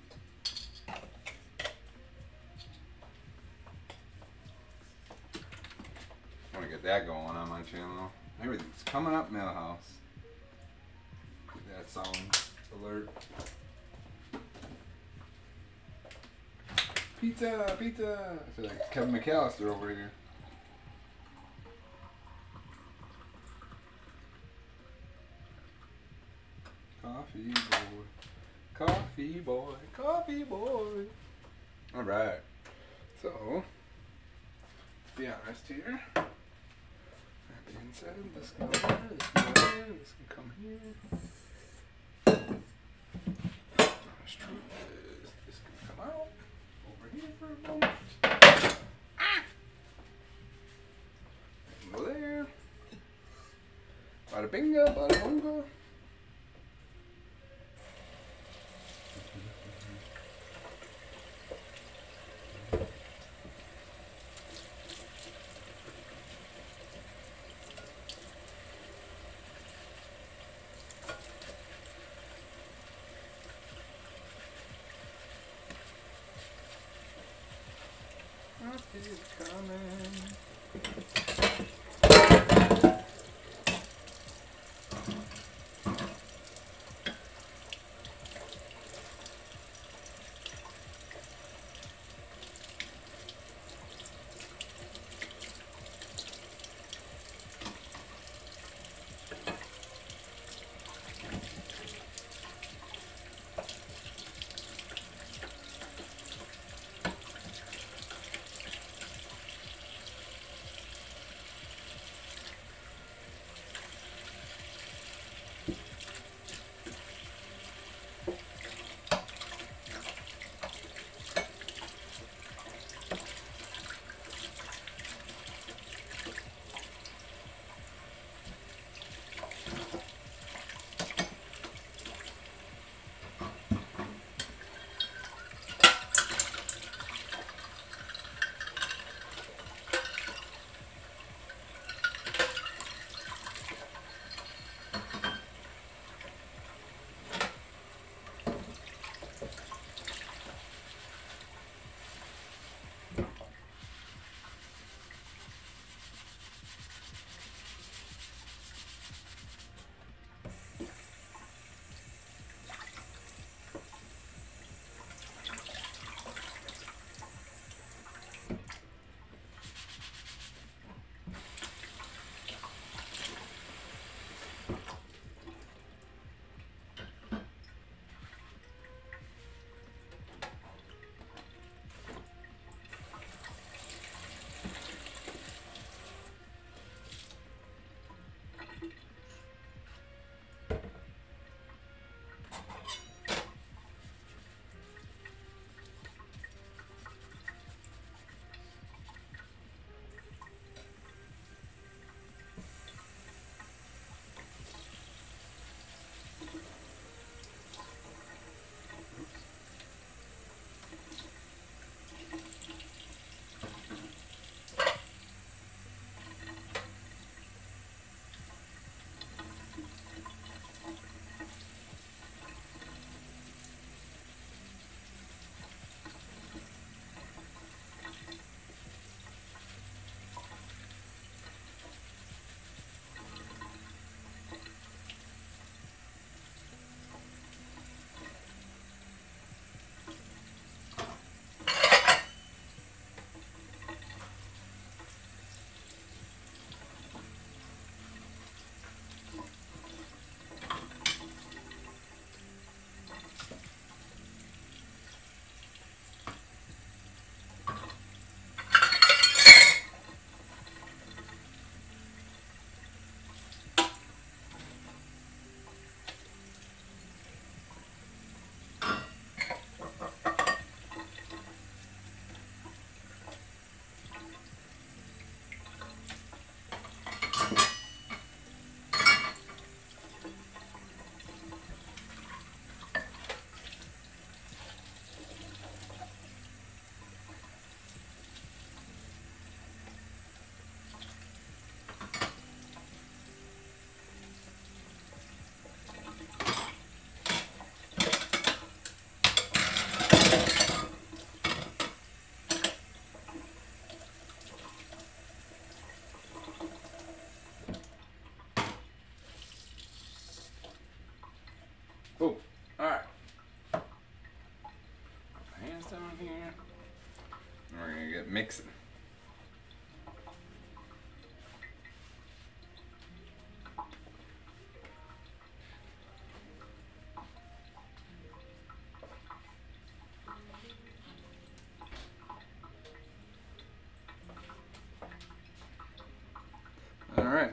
I want to get that going on my channel. Everything's coming up Millhouse. That sound alert. Pizza, pizza. I feel like Kevin McAllister over here. Coffee boy, coffee boy, coffee boy. All right. So, to be honest here. That being said, this can go there, this can go there, this can come here. Honest truth is, this can come out over here for a moment. Ah! Go there. Bada binga, bada bunga.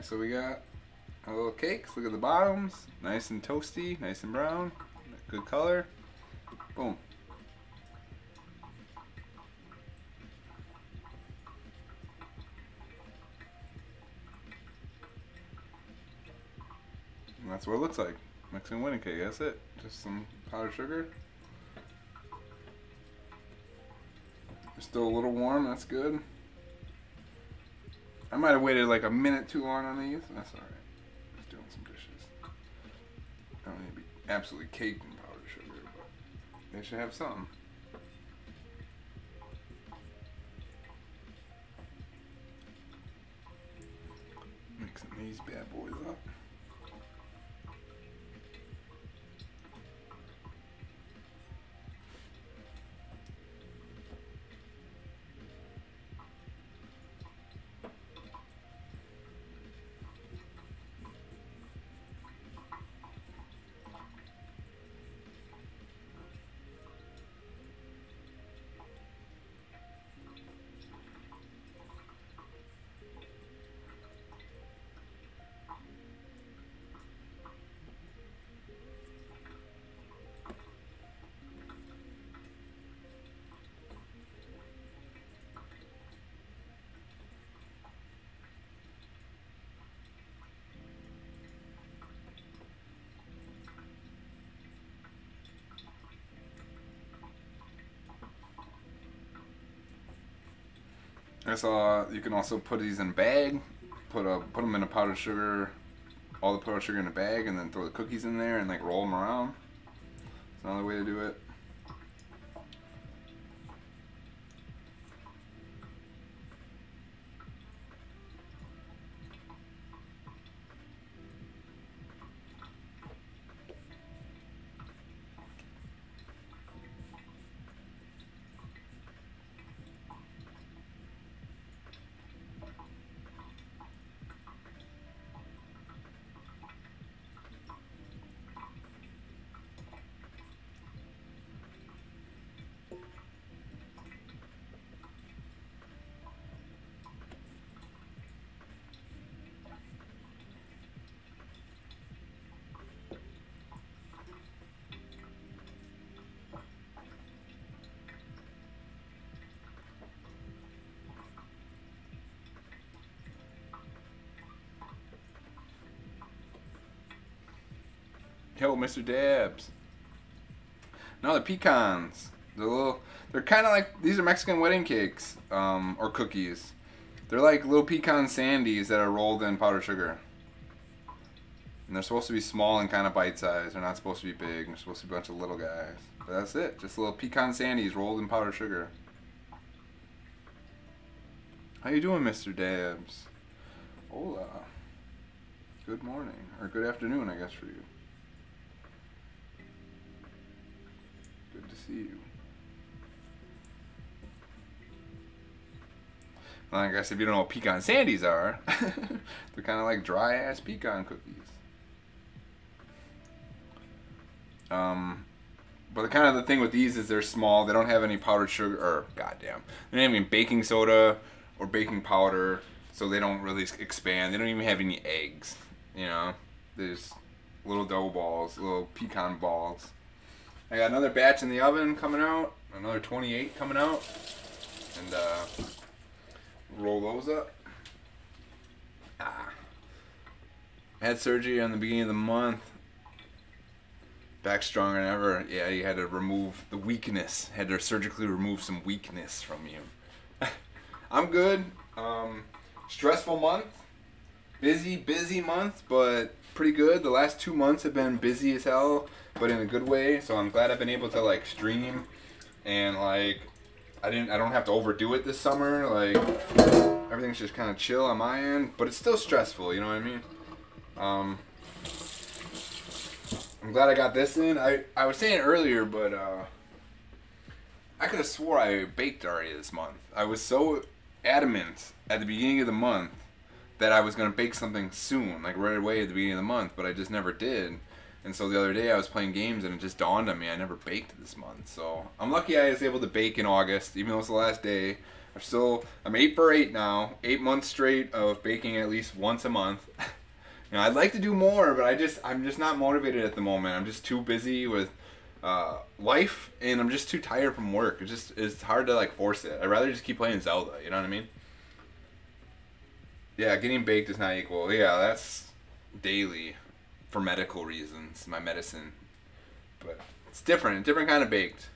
so we got our little cakes. Look at the bottoms. Nice and toasty, nice and brown. Good color. Boom. And that's what it looks like. Mexican wedding cake, that's it. Just some powdered sugar. They're still a little warm, that's good. I might have waited like a minute too long on these. That's alright. Just doing some dishes. I don't need to be absolutely caked in powdered sugar, but they should have some. Mixing these bad boys up. I saw you can also put these in a bag, put them in a powdered sugar, all the powdered sugar in a bag, and then throw the cookies in there and like roll them around. It's another way to do it. Yo, Mr. Dabs. No, the pecans. They're kind of like, these are Mexican wedding cakes, or cookies. They're like little pecan sandies that are rolled in powdered sugar. And they're supposed to be small and kind of bite-sized. They're not supposed to be big. They're supposed to be a bunch of little guys. But that's it. Just little pecan sandies rolled in powdered sugar. How you doing, Mr. Dabs? Hola. Good morning. Or good afternoon, I guess, for you. Good to see you. Well, I guess if you don't know what pecan sandies are, they're kind of like dry-ass pecan cookies. But the kind of the thing with these is they're small. They don't have any powdered sugar, or goddamn, they don't have any baking soda or baking powder, so they don't really expand. They don't even have any eggs. You know, there's little dough balls, little pecan balls. I got another batch in the oven coming out, another 28 coming out, and roll those up. I had surgery on the beginning of the month. Back stronger than ever. Yeah, you had to remove the weakness. Had to surgically remove some weakness from you. I'm good. Stressful month. Busy month, but pretty good. The last 2 months have been busy as hell, but in a good way. So I'm glad I've been able to like stream, and like I don't have to overdo it this summer. Like everything's just kind of chill on my end, but it's still stressful. You know what I mean? I'm glad I got this in. I was saying earlier, but I could have swore I baked already this month. I was so adamant at the beginning of the month that I was going to bake something soon, like right away at the beginning of the month, but I just never did. And so the other day I was playing games and it just dawned on me I never baked this month. So I'm lucky I was able to bake in August, even though it's the last day. I'm 8 for 8 now. 8 months straight of baking at least once a month. You know, I'd like to do more, but I'm just not motivated at the moment. I'm just too busy with life, and I'm just too tired from work. It's hard to like force it. I'd rather just keep playing Zelda. You know what I mean? Yeah, getting baked is not equal. Yeah, that's daily for medical reasons. My medicine, but it's different. Different kind of baked.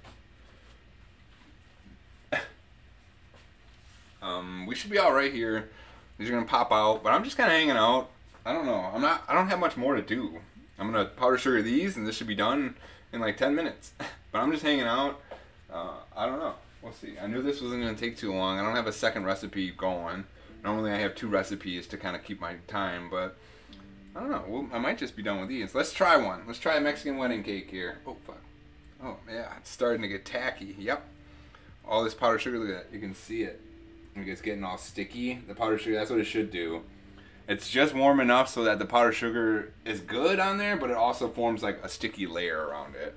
We should be all right here. These are gonna pop out, but I'm just kind of hanging out. I don't know. I don't have much more to do. I'm gonna powder sugar these, and this should be done in like 10 minutes. But I'm just hanging out. I don't know. We'll see. I knew this wasn't gonna take too long. I don't have a second recipe going. Normally I have 2 recipes to kind of keep my time, but I don't know. I might just be done with these. Let's try one. Let's try a Mexican wedding cake here. Oh fuck. Oh yeah, it's starting to get tacky. Yep. All this powdered sugar. Look at that. You can see it. It's getting all sticky. The powdered sugar, that's what it should do. It's just warm enough so that the powdered sugar is good on there, but it also forms like a sticky layer around it.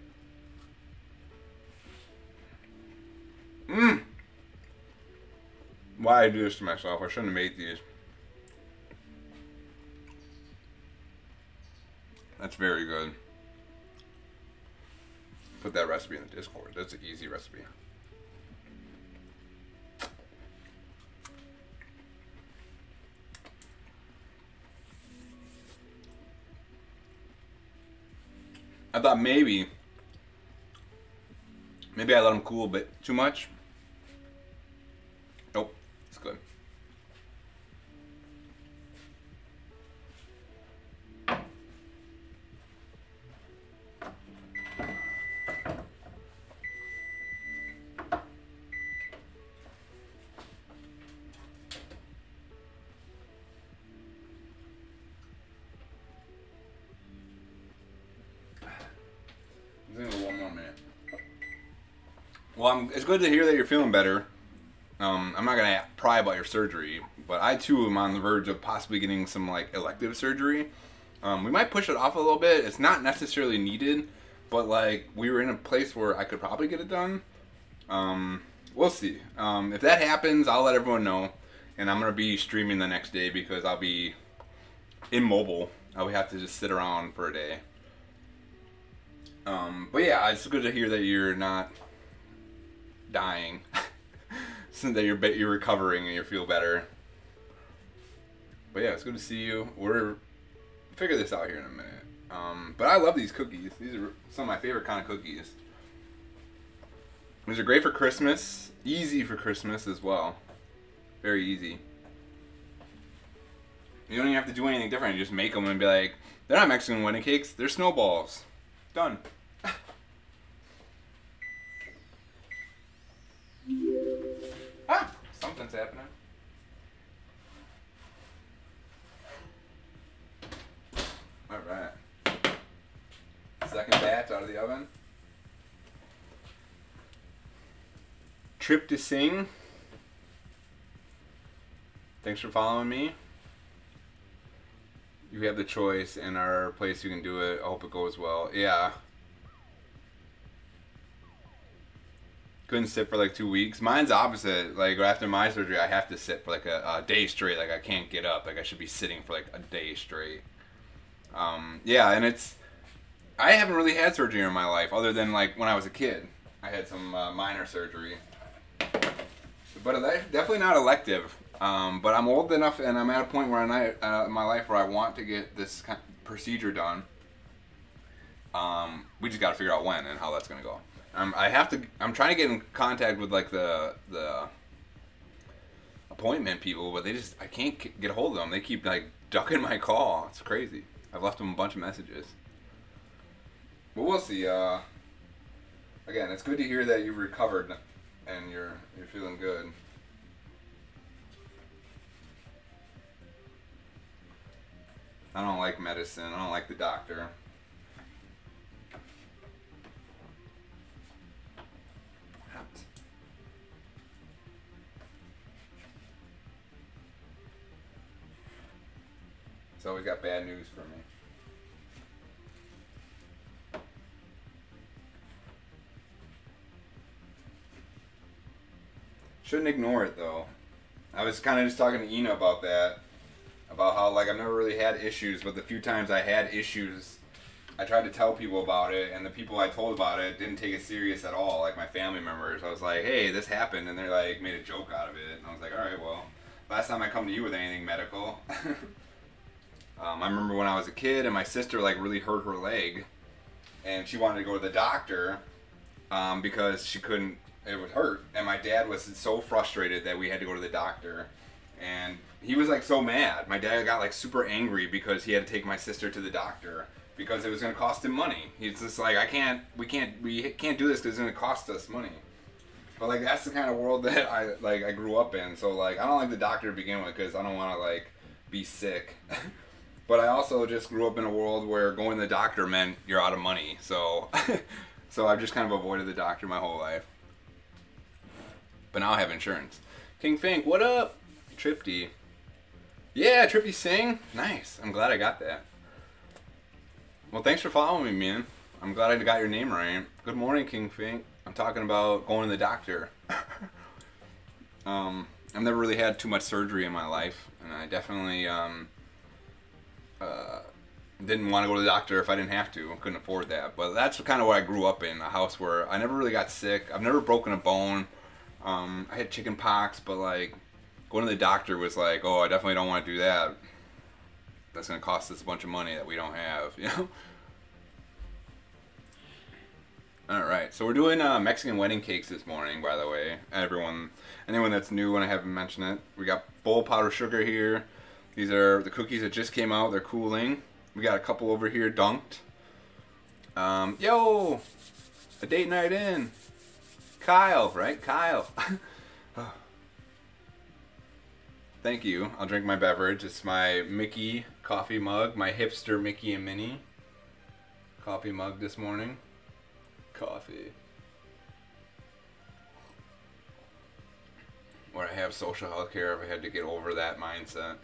Why I do this to myself? I shouldn't have made these. That's very good. Put that recipe in the Discord. That's an easy recipe. I thought maybe I let them cool a bit too much. Nope, it's good. One more minute. Well, it's good to hear that you're feeling better. I'm not gonna pry about your surgery, but I too am on the verge of possibly getting some like elective surgery. We might push it off a little bit. It's not necessarily needed, but like we were in a place where I could probably get it done. We'll see. If that happens, I'll let everyone know, and I'm gonna be streaming the next day because I'll be immobile. I'll have to just sit around for a day. But yeah, it's good to hear that you're not dying, so that you're recovering and you feel better. But yeah, it's good to see you. We'll figure this out here in a minute. But I love these cookies. These are some of my favorite kind of cookies. These are great for Christmas. Easy for Christmas as well. Very easy. You don't even have to do anything different. You just make them and be like, they're not Mexican wedding cakes. They're snowballs. Done. Something's happening. Alright. Second batch out of the oven. Trip to Sing. Thanks for following me. You have the choice in our place, you can do it. I hope it goes well. Yeah. Couldn't sit for like 2 weeks. Mine's opposite. Like after my surgery, I have to sit for like a day straight. Like I can't get up. Like I should be sitting for like a day straight. Yeah, and I haven't really had surgery in my life other than like when I was a kid. I had some minor surgery. But definitely not elective. But I'm old enough and I'm at a point where in my life where I want to get this kind of procedure done. We just got to figure out when and how that's going to go. I'm trying to get in contact with like the appointment people, but I can't get a hold of them. They keep like ducking my call. It's crazy. I've left them a bunch of messages. But we'll see. Again, it's good to hear that you've recovered and you're feeling good. I don't like medicine. I don't like the doctor. It's always got bad news for me. Shouldn't ignore it though. I was kind of just talking to Ina about that, about how like I've never really had issues, but the few times I had issues, I tried to tell people about it, and the people I told about it didn't take it serious at all. Like my family members, I was like, "Hey, this happened," and they're like made a joke out of it, and I was like, "All right, well, last time I come to you with anything medical." I remember when I was a kid, and my sister like really hurt her leg, and she wanted to go to the doctor because she couldn't. It would hurt, and my dad was so frustrated that we had to go to the doctor, and he was like so mad. My dad got like super angry because he had to take my sister to the doctor because it was going to cost him money. He's just like, we can't do this because it's going to cost us money. But like that's the kind of world that I grew up in. So like I don't like the doctor to begin with because I don't want to like be sick. But I also just grew up in a world where going to the doctor meant you're out of money. So so I've just kind of avoided the doctor my whole life. But now I have insurance. King Fink, what up? Tripty. Yeah, Tripty Singh. Nice. I'm glad I got that. Well, thanks for following me, man. I'm glad I got your name right. Good morning, King Fink. I'm talking about going to the doctor. I've never really had too much surgery in my life, and I definitely didn't want to go to the doctor if I didn't have to. Couldn't afford that. But that's kind of what I grew up in, a house where I never really got sick. I've never broken a bone. I had chicken pox, but like going to the doctor was like, oh, I definitely don't want to do that. That's going to cost us a bunch of money that we don't have, you know? Alright, so we're doing Mexican wedding cakes this morning, by the way. Anyone that's new when I haven't mentioned it. We got bowl powder sugar here. These are the cookies that just came out. They're cooling. We got a couple over here dunked. Yo! A date night in. Kyle, right? Kyle. Thank you. I'll drink my beverage. It's my Mickey coffee mug, my hipster Mickey and Minnie coffee mug this morning. Coffee. Where I have social health care if I had to get over that mindset.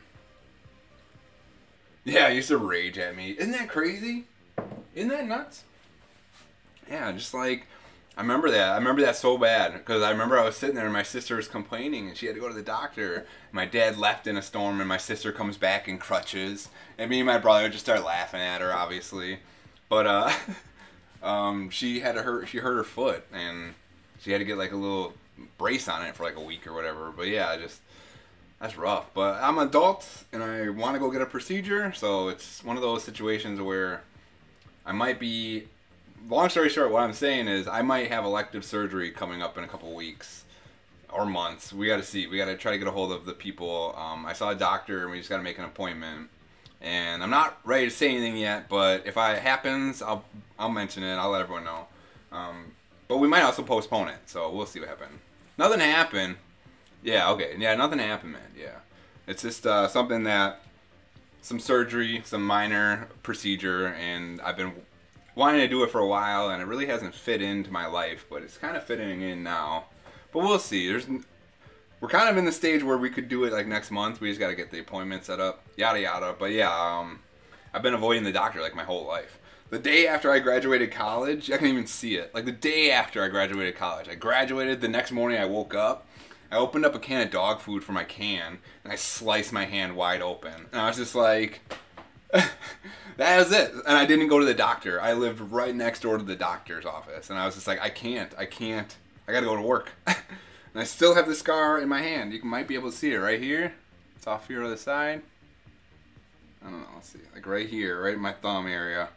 Yeah, I used to rage at me. Isn't that crazy? Isn't that nuts? Yeah, just like... I remember that so bad because I remember I was sitting there and my sister was complaining and she had to go to the doctor. My dad left in a storm and my sister comes back in crutches and me and my brother just start laughing at her, obviously. But she hurt her foot and she had to get like a little brace on it for like a week or whatever. But yeah, that's rough. But I'm an adult and I want to go get a procedure, so it's one of those situations where I might be. Long story short, what I'm saying is I might have elective surgery coming up in a couple weeks or months. We got to see. We got to try to get a hold of the people. I saw a doctor and we just got to make an appointment. And I'm not ready to say anything yet, but if it happens, I'll mention it. I'll let everyone know. But we might also postpone it, so we'll see what happens. Nothing happened. Yeah, okay. Yeah, nothing happened, man. Yeah. It's just something that, some surgery, some minor procedure, and I've been wanting to do it for a while, and it really hasn't fit into my life, but it's kind of fitting in now. But we'll see. We're kind of in the stage where we could do it like next month. We just got to get the appointment set up, yada yada. But yeah, I've been avoiding the doctor like my whole life. The day after I graduated college, I can even see it. Like the day after I graduated college, I graduated. The next morning I woke up, I opened up a can of dog food for my can, and I sliced my hand wide open. And I was just like, that was it. And I didn't go to the doctor. I lived right next door to the doctor's office. And I was just like, I can't. I got to go to work. And I still have the scar in my hand. You might be able to see it right here. It's off here on the side. I don't know. Let's see. Like right here, right in my thumb area.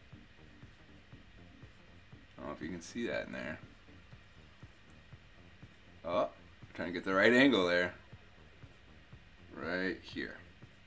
I don't know if you can see that in there. Oh, trying to get the right angle there. Right here.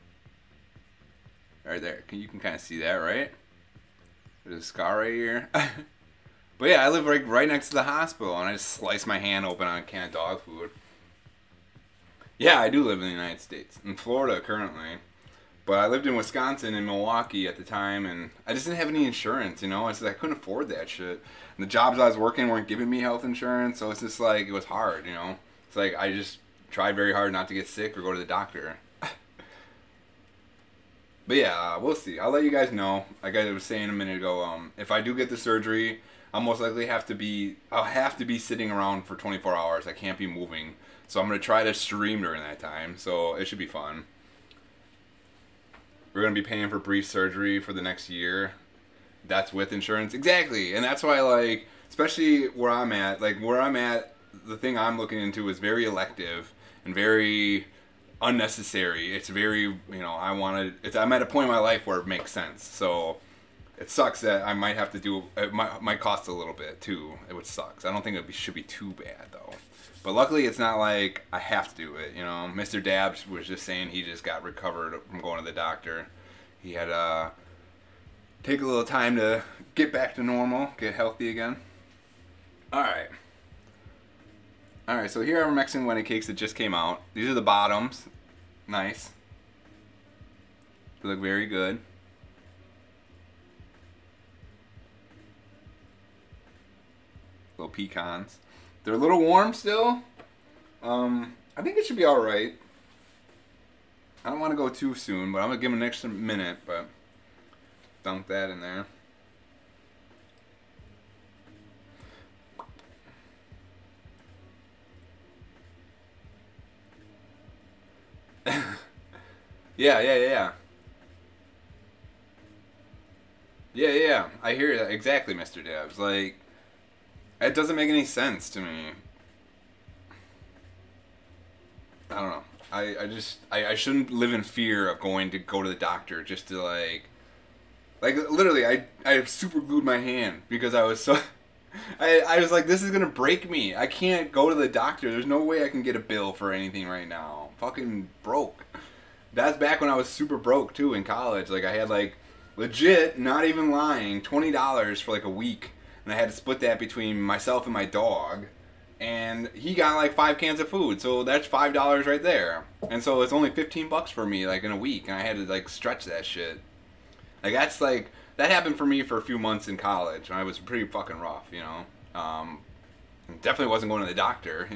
Right there. You can kind of see that, right? There's a scar right here. But yeah, I live right next to the hospital, and I just sliced my hand open on a can of dog food. Yeah, I do live in the United States. In Florida currently. But I lived in Wisconsin and Milwaukee at the time, and I just didn't have any insurance, you know? I couldn't afford that shit. And the jobs I was working weren't giving me health insurance, so it's just like, it was hard, you know? It's like, I just tried very hard not to get sick or go to the doctor. But yeah, we'll see. I'll let you guys know. Like I was saying a minute ago, if I do get the surgery, I'll have to be sitting around for 24 hours. I can't be moving. So I'm gonna try to stream during that time. So it should be fun. We're gonna be paying for brief surgery for the next year. That's with insurance, exactly. And that's why, like, especially where I'm at, the thing I'm looking into is very elective and very unnecessary. It's very, I'm at a point in my life where it makes sense. So it sucks that I might have to do, it might cost a little bit too, which sucks. I don't think should be too bad though. But luckily it's not like I have to do it, Mr. Dabbs was just saying he just got recovered from going to the doctor. He had take a little time to get back to normal, get healthy again. Alright, so here are our Mexican wedding cakes that just came out. These are the bottoms. Nice. They look very good. Little pecans. They're a little warm still. I think it should be alright. I don't want to go too soon, but I'm going to give them an extra minute, but dunk that in there. Yeah. Yeah. I hear that exactly, Mr. Dabs. Like, it doesn't make any sense to me. I don't know. I shouldn't live in fear of going to the doctor just to like literally I super glued my hand because I was so I was like, this is gonna break me. I can't go to the doctor. There's no way I can get a bill for anything right now. Fucking broke. That's back when I was super broke too in college. Like I had like legit, not even lying, $20 for like a week, and I had to split that between myself and my dog. And he got like 5 cans of food, so that's $5 right there. And so it's only $15 for me like in a week, and I had to like stretch that shit. Like that happened for me for a few months in college, and I was pretty fucking rough, Definitely wasn't going to the doctor,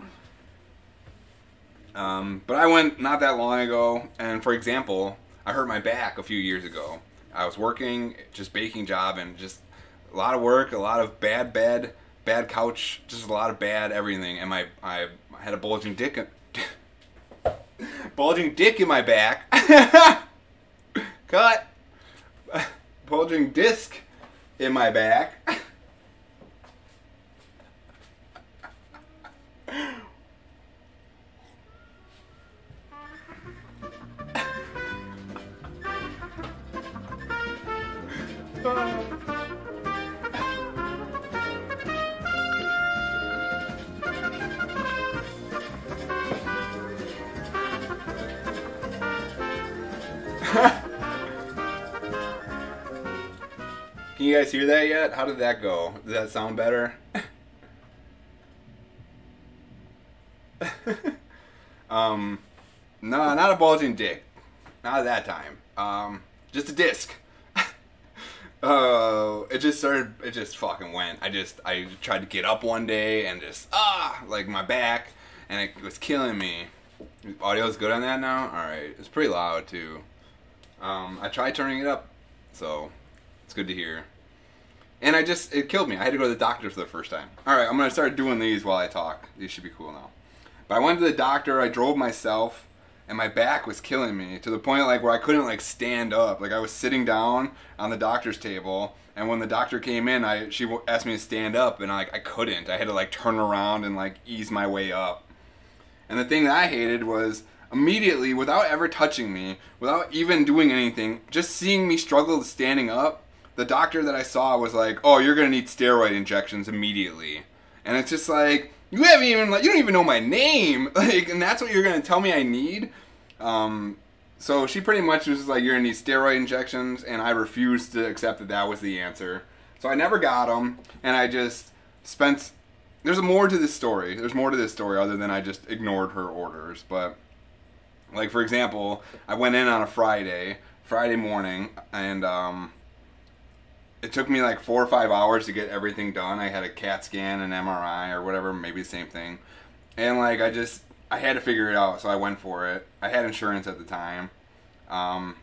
But I went not that long ago, and for example, I hurt my back a few years ago. I was working, just baking job, and just a lot of work, a lot of bad bed, bad couch, just a lot of bad everything, and I had a bulging dick in my back. Cut. Bulging disc in my back. Can you guys hear that yet? How did that go? Does that sound better? No, not a bulging dick. Not at that time. Just a disc. It just fucking went. I tried to get up one day and like my back, and it was killing me. Audio's good on that now? Alright, it's pretty loud too. I tried turning it up, so it's good to hear. And it killed me. I had to go to the doctor for the first time. Alright, I'm gonna start doing these while I talk. These should be cool now. But I went to the doctor, I drove myself, and my back was killing me to the point like where I couldn't like stand up. Like I was sitting down on the doctor's table, and when the doctor came in, she asked me to stand up, and I couldn't. I had to like turn around and like ease my way up. And the thing that I hated was immediately, without ever touching me, without even doing anything, just seeing me struggle standing up, the doctor that I saw was like, "Oh, you're gonna need steroid injections immediately." And it's just like, you don't even know my name, like, and that's what you're gonna tell me I need. So she pretty much was like, "You're gonna need steroid injections," and I refused to accept that was the answer. So I never got them, and I just spent. There's more to this story. There's more to this story other than I just ignored her orders. But, like, for example, I went in on a Friday morning, and it took me like 4 or 5 hours to get everything done. I had a CAT scan, an MRI, or whatever, maybe the same thing. And, like, I had to figure it out, so I went for it. I had insurance at the time.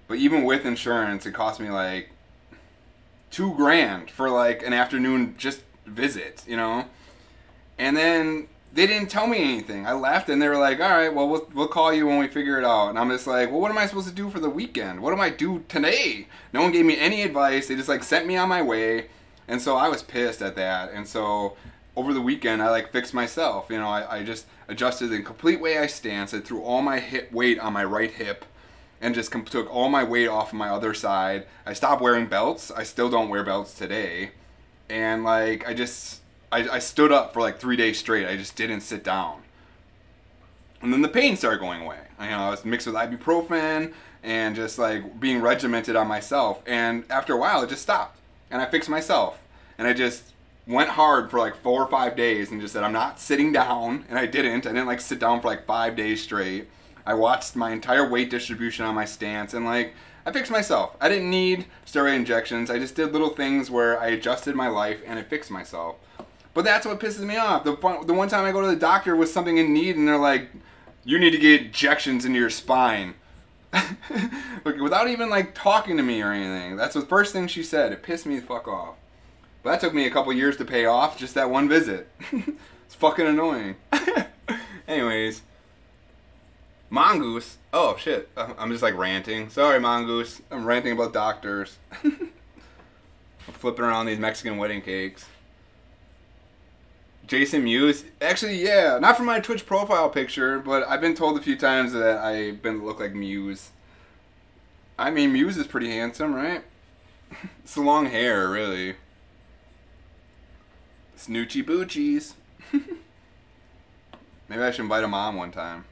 But even with insurance, it cost me like $2,000 for like an afternoon just visit, you know? And then they didn't tell me anything. I left and they were like, all right, well, we'll call you when we figure it out. And I'm just like, well, what am I supposed to do for the weekend? What do I do today? No one gave me any advice. They just like sent me on my way. And so I was pissed at that. And so over the weekend, I like fixed myself. You know, I just adjusted the complete way I stance. I threw all my hip weight on my right hip and just took all my weight off of my other side. I stopped wearing belts. I still don't wear belts today. And like, I stood up for like 3 days straight. I just didn't sit down. And then the pain started going away. You know, I was mixed with ibuprofen and just like being regimented on myself. And after a while, it just stopped. And I fixed myself. And I just went hard for like 4 or 5 days and just said, I'm not sitting down. And I didn't like sit down for like 5 days straight. I watched my entire weight distribution on my stance and like, I fixed myself. I didn't need steroid injections. I just did little things where I adjusted my life and it fixed myself. But that's what pisses me off. The one time I go to the doctor with something in need and they're like, you need to get injections into your spine. Like, without even like talking to me or anything. That's the first thing she said. It pissed me the fuck off. But that took me a couple years to pay off, just that one visit. It's fucking annoying. Anyways. Mongoose. Oh shit. I'm just like ranting. Sorry, Mongoose. I'm ranting about doctors. I'm flipping around these Mexican wedding cakes. Jason Mewes. Actually, yeah. Not from my Twitch profile picture, but I've been told a few times that I look like Mewes. I mean, Mewes is pretty handsome, right? It's the long hair, really. Snoochie boochies. Maybe I should invite him on one time.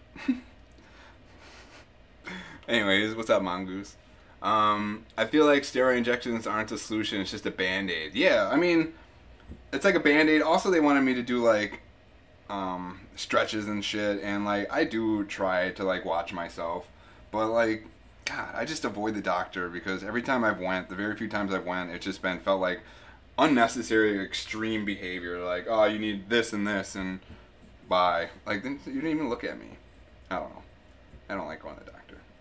Anyways, what's up, Mongoose? I feel like steroid injections aren't a solution, it's just a band-aid. Yeah, I mean, it's like a band-aid. Also, they wanted me to do, like, stretches and shit, and, like, I do try to, like, watch myself. But, like, God, I just avoid the doctor because every time I've went, the very few times I've went, it's just felt like unnecessary, extreme behavior. Like, oh, you need this and this, and bye. Like, you didn't even look at me. I don't know. I don't like going to the doctor.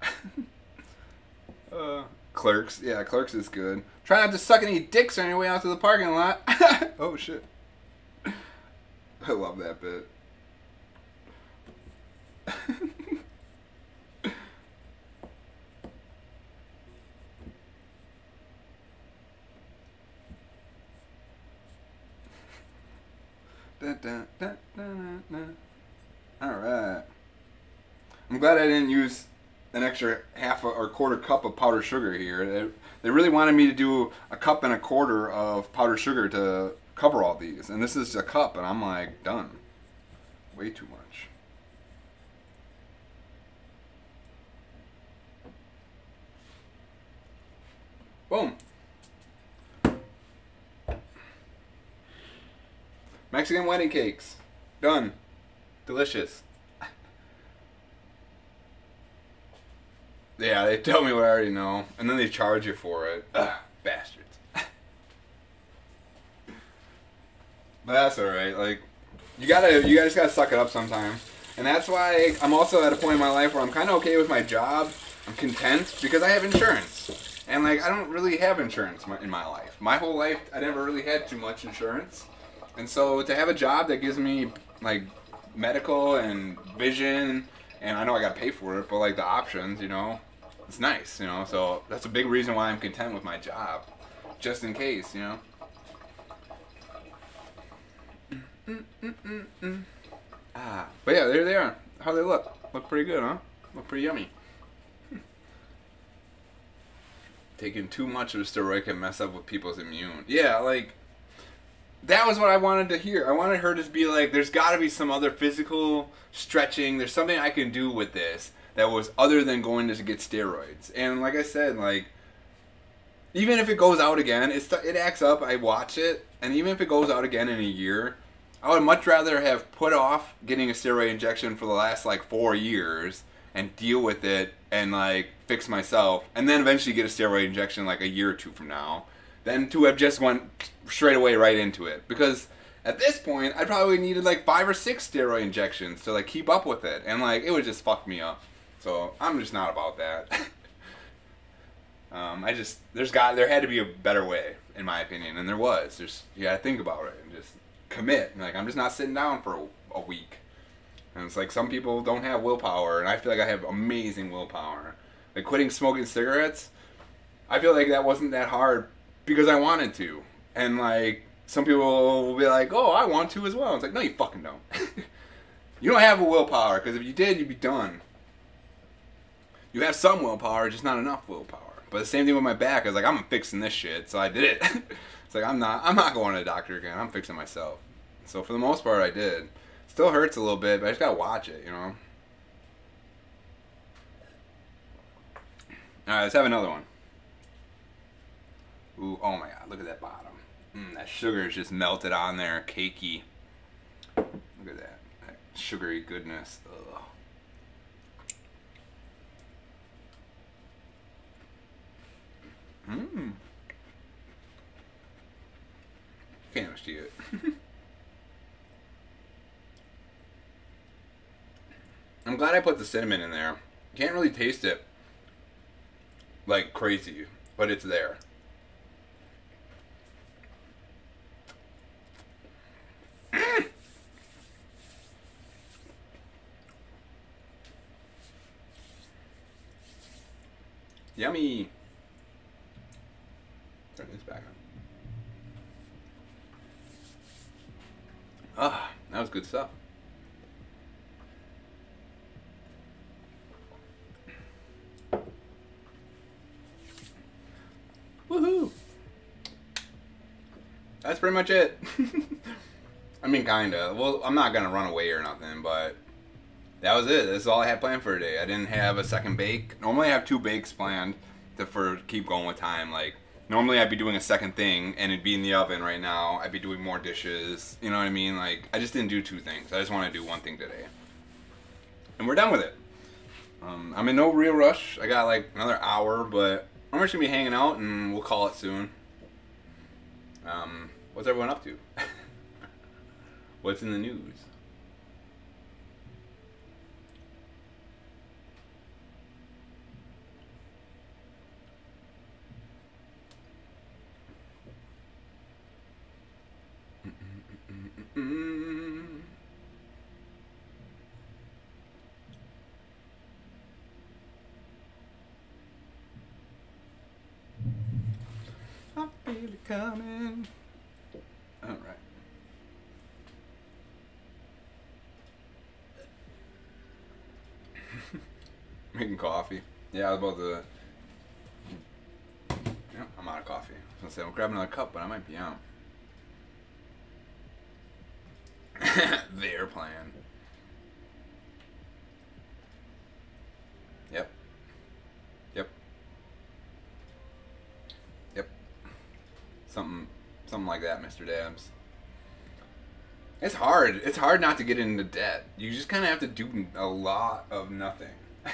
Clerks. Yeah, Clerks is good. Try not to suck any dicks on your way out to the parking lot. Oh, shit. I love that bit. Alright. I'm glad I didn't use an extra half or quarter cup of powdered sugar here. They really wanted me to do a cup and a quarter of powdered sugar to cover all these. And this is a cup, and I'm like, done. Way too much. Boom. Mexican wedding cakes. Done. Delicious. Yeah, they tell me what I already know, and then they charge you for it. Ugh, bastards. But that's alright, like, you just gotta suck it up sometime. And that's why I'm also at a point in my life where I'm kinda okay with my job. I'm content, because I have insurance. And, like, I don't really have insurance in my life. My whole life, I never really had too much insurance. And so, to have a job that gives me, like, medical and vision, and I know I gotta pay for it, but, like, the options, you know, it's nice, you know, so that's a big reason why I'm content with my job, just in case, you know. But yeah, there they are. How they look? Look pretty good, huh? Look pretty yummy. Taking too much of a steroid can mess up with people's immune. Yeah, like, that was what I wanted to hear. I wanted her to be like, there's got to be some other physical stretching. There's something I can do with this that was other than going to get steroids. And like I said, like, even if it goes out again, it acts up. I watch it. And even if it goes out again in a year, I would much rather have put off getting a steroid injection for the last, like, 4 years and deal with it and, like, fix myself. And then eventually get a steroid injection, like, a year or two from now. Than to have just went straight away right into it. Because at this point, I probably needed like 5 or 6 steroid injections to like keep up with it. And like, it would just fuck me up. So I'm just not about that. There had to be a better way, in my opinion, and there was. You gotta think about it and just commit. Like, I'm just not sitting down for a week. And it's like some people don't have willpower, and I feel like I have amazing willpower. Like quitting smoking cigarettes, I feel like that wasn't that hard because I wanted to. And like some people will be like, "Oh, I want to as well." It's like, no, you fucking don't. You don't have a willpower, because if you did, you'd be done. You have some willpower, just not enough willpower. But the same thing with my back. I was like, I'm fixing this shit, so I did it. It's like I'm not going to the doctor again. I'm fixing myself. So for the most part, I did. Still hurts a little bit, but I just gotta watch it, you know. All right, let's have another one. Ooh, oh my God, look at that bottom. That sugar is just melted on there, cakey. Look at that sugary goodness. Ugh. Can't see it. I'm glad I put the cinnamon in there. You can't really taste it like crazy, but it's there. Yummy. Turn this back on. Ah, that was good stuff. Woohoo! That's pretty much it. I mean, kinda. Well, I'm not gonna run away or nothing, but that was it. That's all I had planned for today. I didn't have a second bake. Normally I have 2 bakes planned to keep going with time. Like, normally I'd be doing a second thing and it'd be in the oven right now. I'd be doing more dishes. You know what I mean? Like, I just didn't do 2 things. I just want to do 1 thing today. And we're done with it. I'm in no real rush. I got like another hour, but I'm just gonna be hanging out and we'll call it soon. What's everyone up to? What's in the news? I feel it coming. All right. Making coffee. Yeah, I was about to. Yep, I'm out of coffee. I was gonna say I'll grab another cup, but I might be out. Their plan. Yep. Yep. Yep. Something like that, Mr. Dabs. It's hard. It's hard not to get into debt. You just kind of have to do a lot of nothing.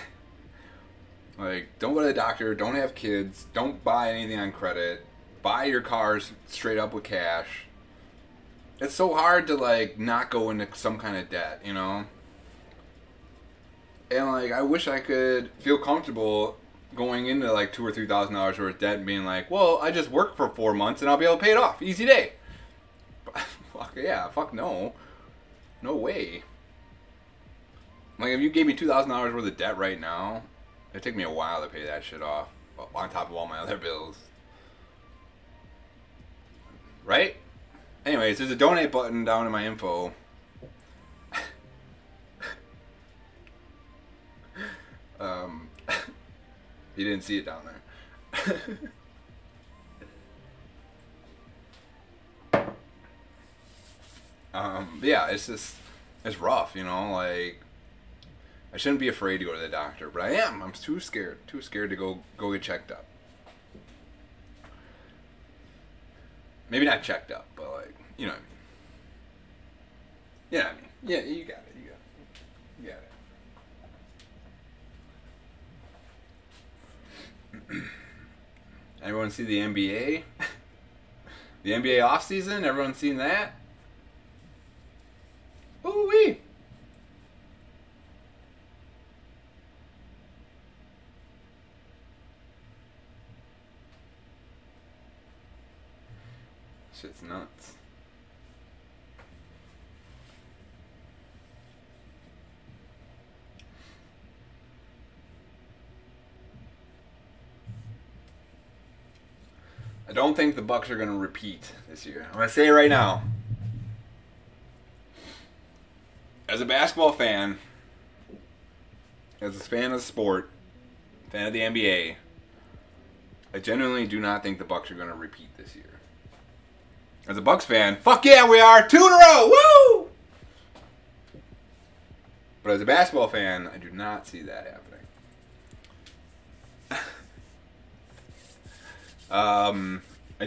Like, don't go to the doctor, don't have kids, don't buy anything on credit, buy your cars straight up with cash. It's so hard to, like, not go into some kind of debt, you know? And, like, I wish I could feel comfortable going into, like, $2,000 or $3,000 worth of debt and being like, well, I just work for 4 months and I'll be able to pay it off. Easy day. Fuck yeah, fuck no. No way. Like, if you gave me $2,000 worth of debt right now, it'd take me a while to pay that shit off, on top of all my other bills. Right? Anyways, there's a donate button down in my info. You didn't see it down there. Yeah, it's rough, you know, like, I shouldn't be afraid to go to the doctor, but I am. I'm too scared to go get checked up. Maybe not checked up, but, like, you know what I mean. You know what I mean. Yeah, you got it. You got it. Everyone see the NBA? The NBA offseason? Everyone seen that? Ooh-wee! Shit's nuts. I don't think the Bucks are going to repeat this year. I'm going to say it right now. As a basketball fan, as a fan of the sport, fan of the NBA, I genuinely do not think the Bucks are going to repeat this year. As a Bucks fan, fuck yeah, we are! 2 in a row! Woo! But as a basketball fan, I do not see that happening.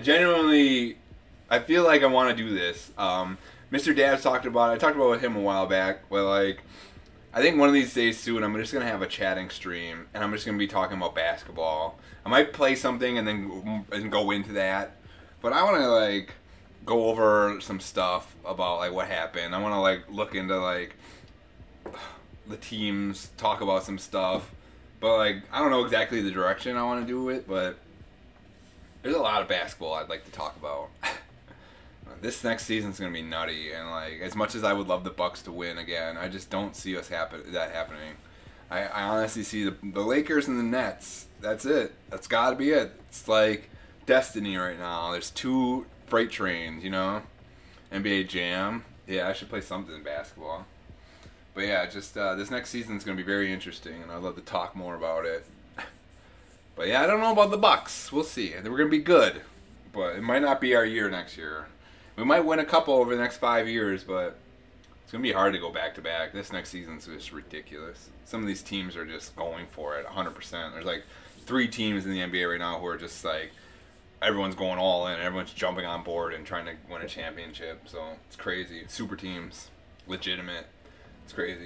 I feel like I want to do this. Mr. Dabs talked about it. I talked about it with him a while back. But, like, I think one of these days soon I'm just going to have a chatting stream. And I'm just going to be talking about basketball. I might play something and then go into that. But I want to, like, go over some stuff about, like, what happened. I want to, like, look into, like, the teams, talk about some stuff. But, like, I don't know exactly the direction I want to do it, but there's a lot of basketball I'd like to talk about. This next season's going to be nutty, and, like, as much as I would love the Bucks to win again, I just don't see that happening. I honestly see the Lakers and the Nets. That's it. That's got to be it. It's like destiny right now. There's 2 freight trains, you know? NBA Jam. Yeah, I should play something in basketball. But yeah, just this next season's going to be very interesting, and I'd love to talk more about it. But yeah, I don't know about the Bucks. We'll see. We're going to be good, but it might not be our year next year. We might win a couple over the next 5 years, but it's going to be hard to go back-to-back. This next season's just ridiculous. Some of these teams are just going for it 100%. There's like 3 teams in the NBA right now who are just like, everyone's going all in. Everyone's jumping on board and trying to win a championship. So it's crazy. Super teams. Legitimate. It's crazy.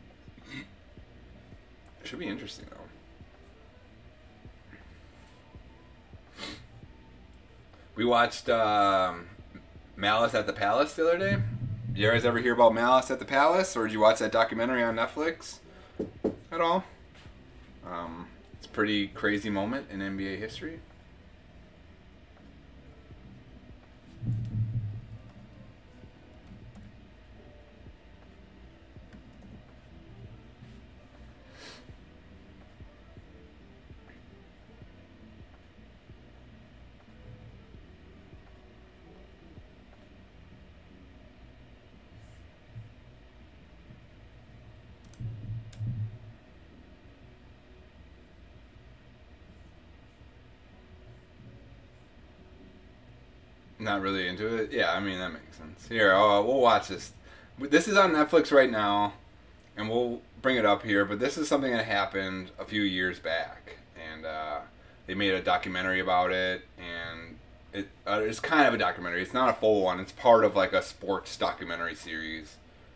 It should be interesting, though. We watched Malice at the Palace the other day. Did you guys ever hear about Malice at the Palace? Or did you watch that documentary on Netflix at all? It's a pretty crazy moment in NBA history. Not really into it? Yeah, I mean, that makes sense. Here, we'll watch this. This is on Netflix right now, and we'll bring it up here, but this is something that happened a few years back, and they made a documentary about it, and it's kind of a documentary. It's not a full one. It's part of, like, a sports documentary series.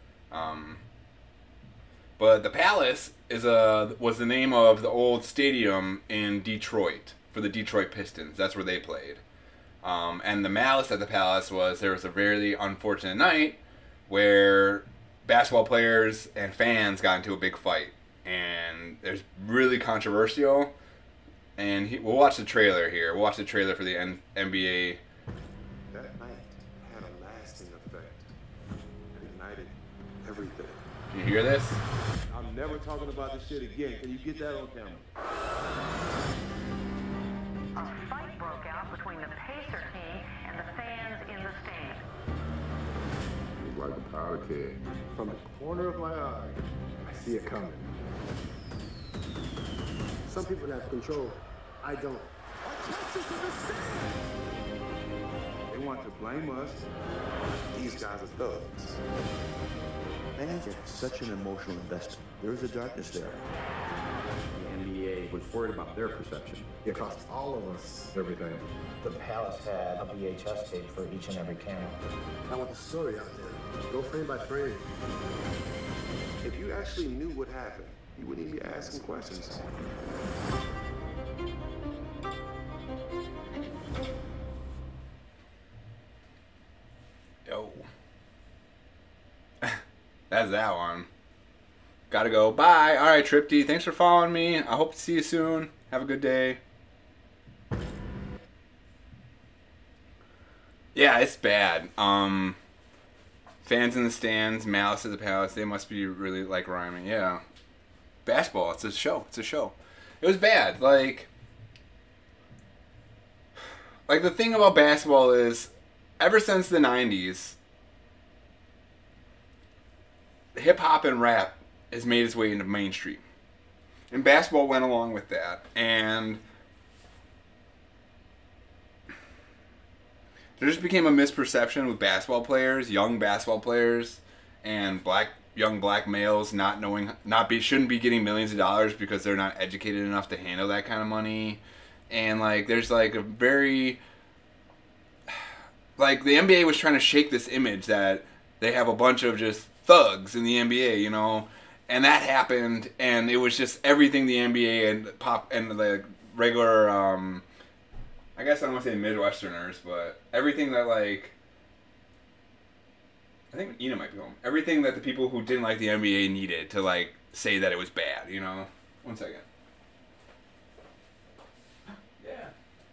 But the Palace was the name of the old stadium in Detroit for the Detroit Pistons. That's where they played. And the Malice at the Palace there was a very unfortunate night where basketball players and fans got into a big fight. And it's really controversial. And we'll watch the trailer here. We'll watch the trailer for the NBA. That night had a lasting effect. It ignited everything. Can you hear this? I'm never talking about this shit again. Can you get that on camera? A fight broke out between the Pacer team and the fans in the stand. It was like a powder keg. From the corner of my eye, I see it coming. Some people have control. I don't. They want to blame us. These guys are thugs. Fans are such an emotional investment. There is a darkness there. The NBA was worried about their perception. It costs all of us everything. The Palace had a VHS tape for each and every camera. I want the story out there. Go frame by frame. If you actually knew what happened, you wouldn't even be asking questions. Yo. That's that one. Gotta go. Bye. Alright, Tripty. Thanks for following me. I hope to see you soon. Have a good day. Yeah. Yeah, it's bad. Fans in the stands, Malice at the Palace, they must be really like rhyming. Yeah. Basketball, it's a show. It's a show. It was bad. Like the thing about basketball is, ever since the 90s, hip-hop and rap has made its way into mainstream. And basketball went along with that. And there just became a misperception with basketball players, young basketball players, and young black males shouldn't be getting millions of dollars because they're not educated enough to handle that kind of money. And like there's like a very like the NBA was trying to shake this image that they have a bunch of just thugs in the NBA, you know, and that happened, and it was just everything the NBA and pop and the regular I guess I don't want to say Midwesterners, but everything that, like, I think Ina might be home. Everything that the people who didn't like the NBA needed to, like, say that it was bad, you know? 1 second. Yeah.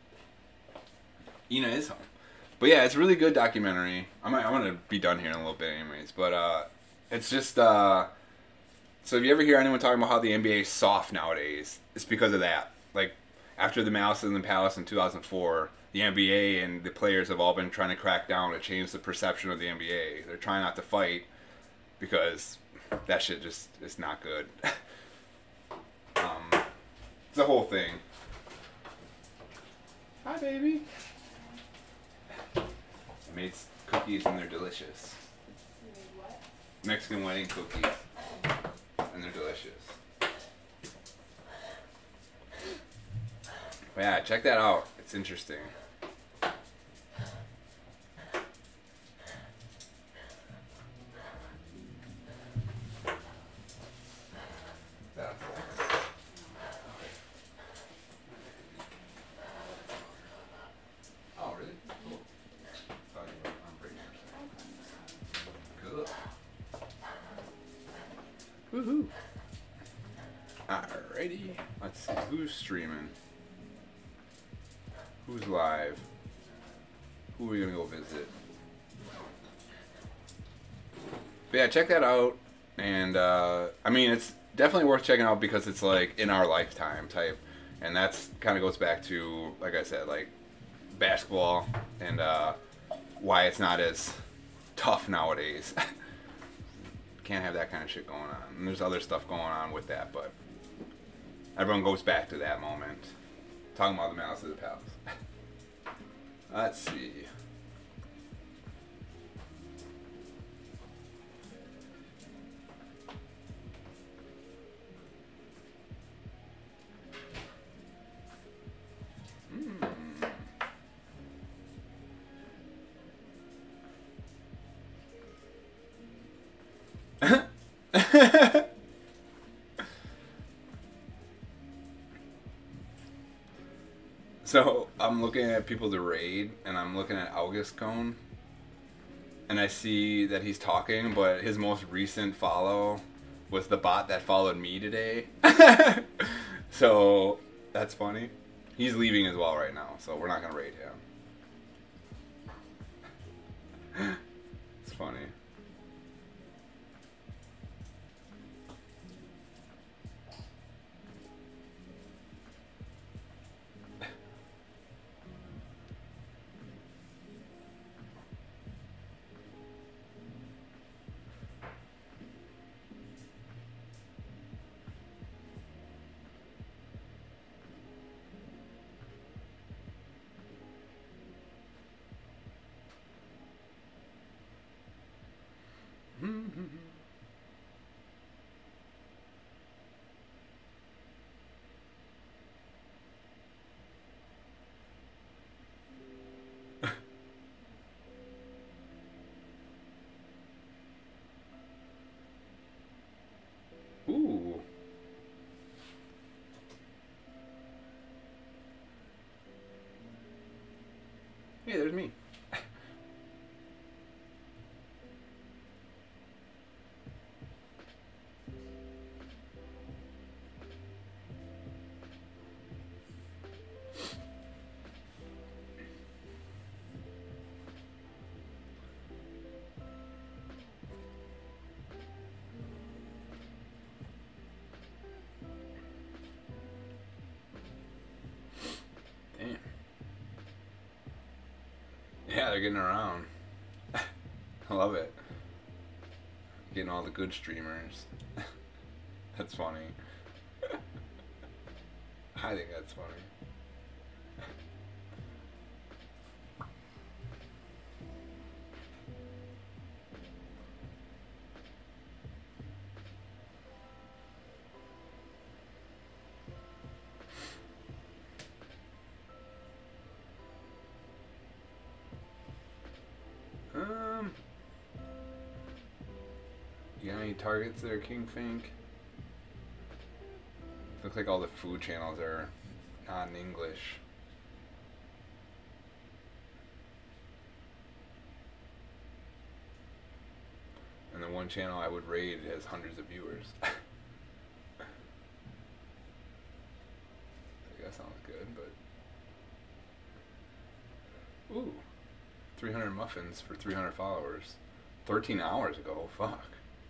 Ina is home. But yeah, it's a really good documentary. I'm going to be done here in a little bit anyways, but it's just, so if you ever hear anyone talking about how the NBA is soft nowadays, it's because of that. Like, after the Malice in the Palace in 2004, the NBA and the players have all been trying to crack down to change the perception of the NBA. They're trying not to fight because that shit just is not good. It's a whole thing. Hi, baby. I made cookies and they're delicious. You made what? Mexican wedding cookies. And they're delicious. But yeah, check that out. It's interesting. Oh, really? Cool. Thought you were on break or something. Good. Woohoo. Alrighty. Let's see. Who's streaming? Who's live? Who are we gonna go visit? But yeah, check that out. And I mean, it's definitely worth checking out because it's like in our lifetime type, and that's kind of goes back to, like I said, like basketball and why it's not as tough nowadays. Can't have that kind of shit going on. And there's other stuff going on with that, but everyone goes back to that moment. Talking about the Malice of the Palace. Let's see. So I'm looking at people to raid, and I'm looking at August Cone, and I see that he's talking, but his most recent follow was the bot that followed me today. So that's funny. He's leaving as well right now, so we're not gonna raid him. It's funny. Ooh. Hey, there's me. Yeah, they're getting around. I love it. Getting all the good streamers. That's funny. I think that's funny. You got any targets there, King Fink? Looks like all the food channels are not in English. And the one channel I would raid has hundreds of viewers. That sounds good, but... Ooh. 300 muffins for 300 followers. 13 hours ago, fuck.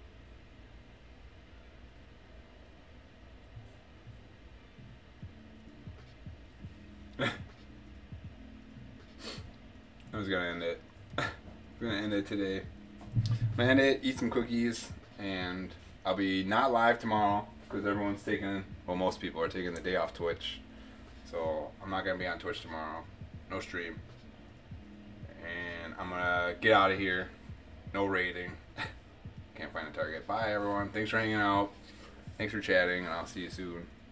I was gonna end it. I'm gonna end it today. I'm gonna end it, eat some cookies, and I'll be not live tomorrow because everyone's taking, well, most people are taking the day off Twitch. So I'm not gonna be on Twitch tomorrow. No stream. And I'm gonna get out of here. No raiding. Can't find a target. Bye everyone. Thanks for hanging out. Thanks for chatting, and I'll see you soon.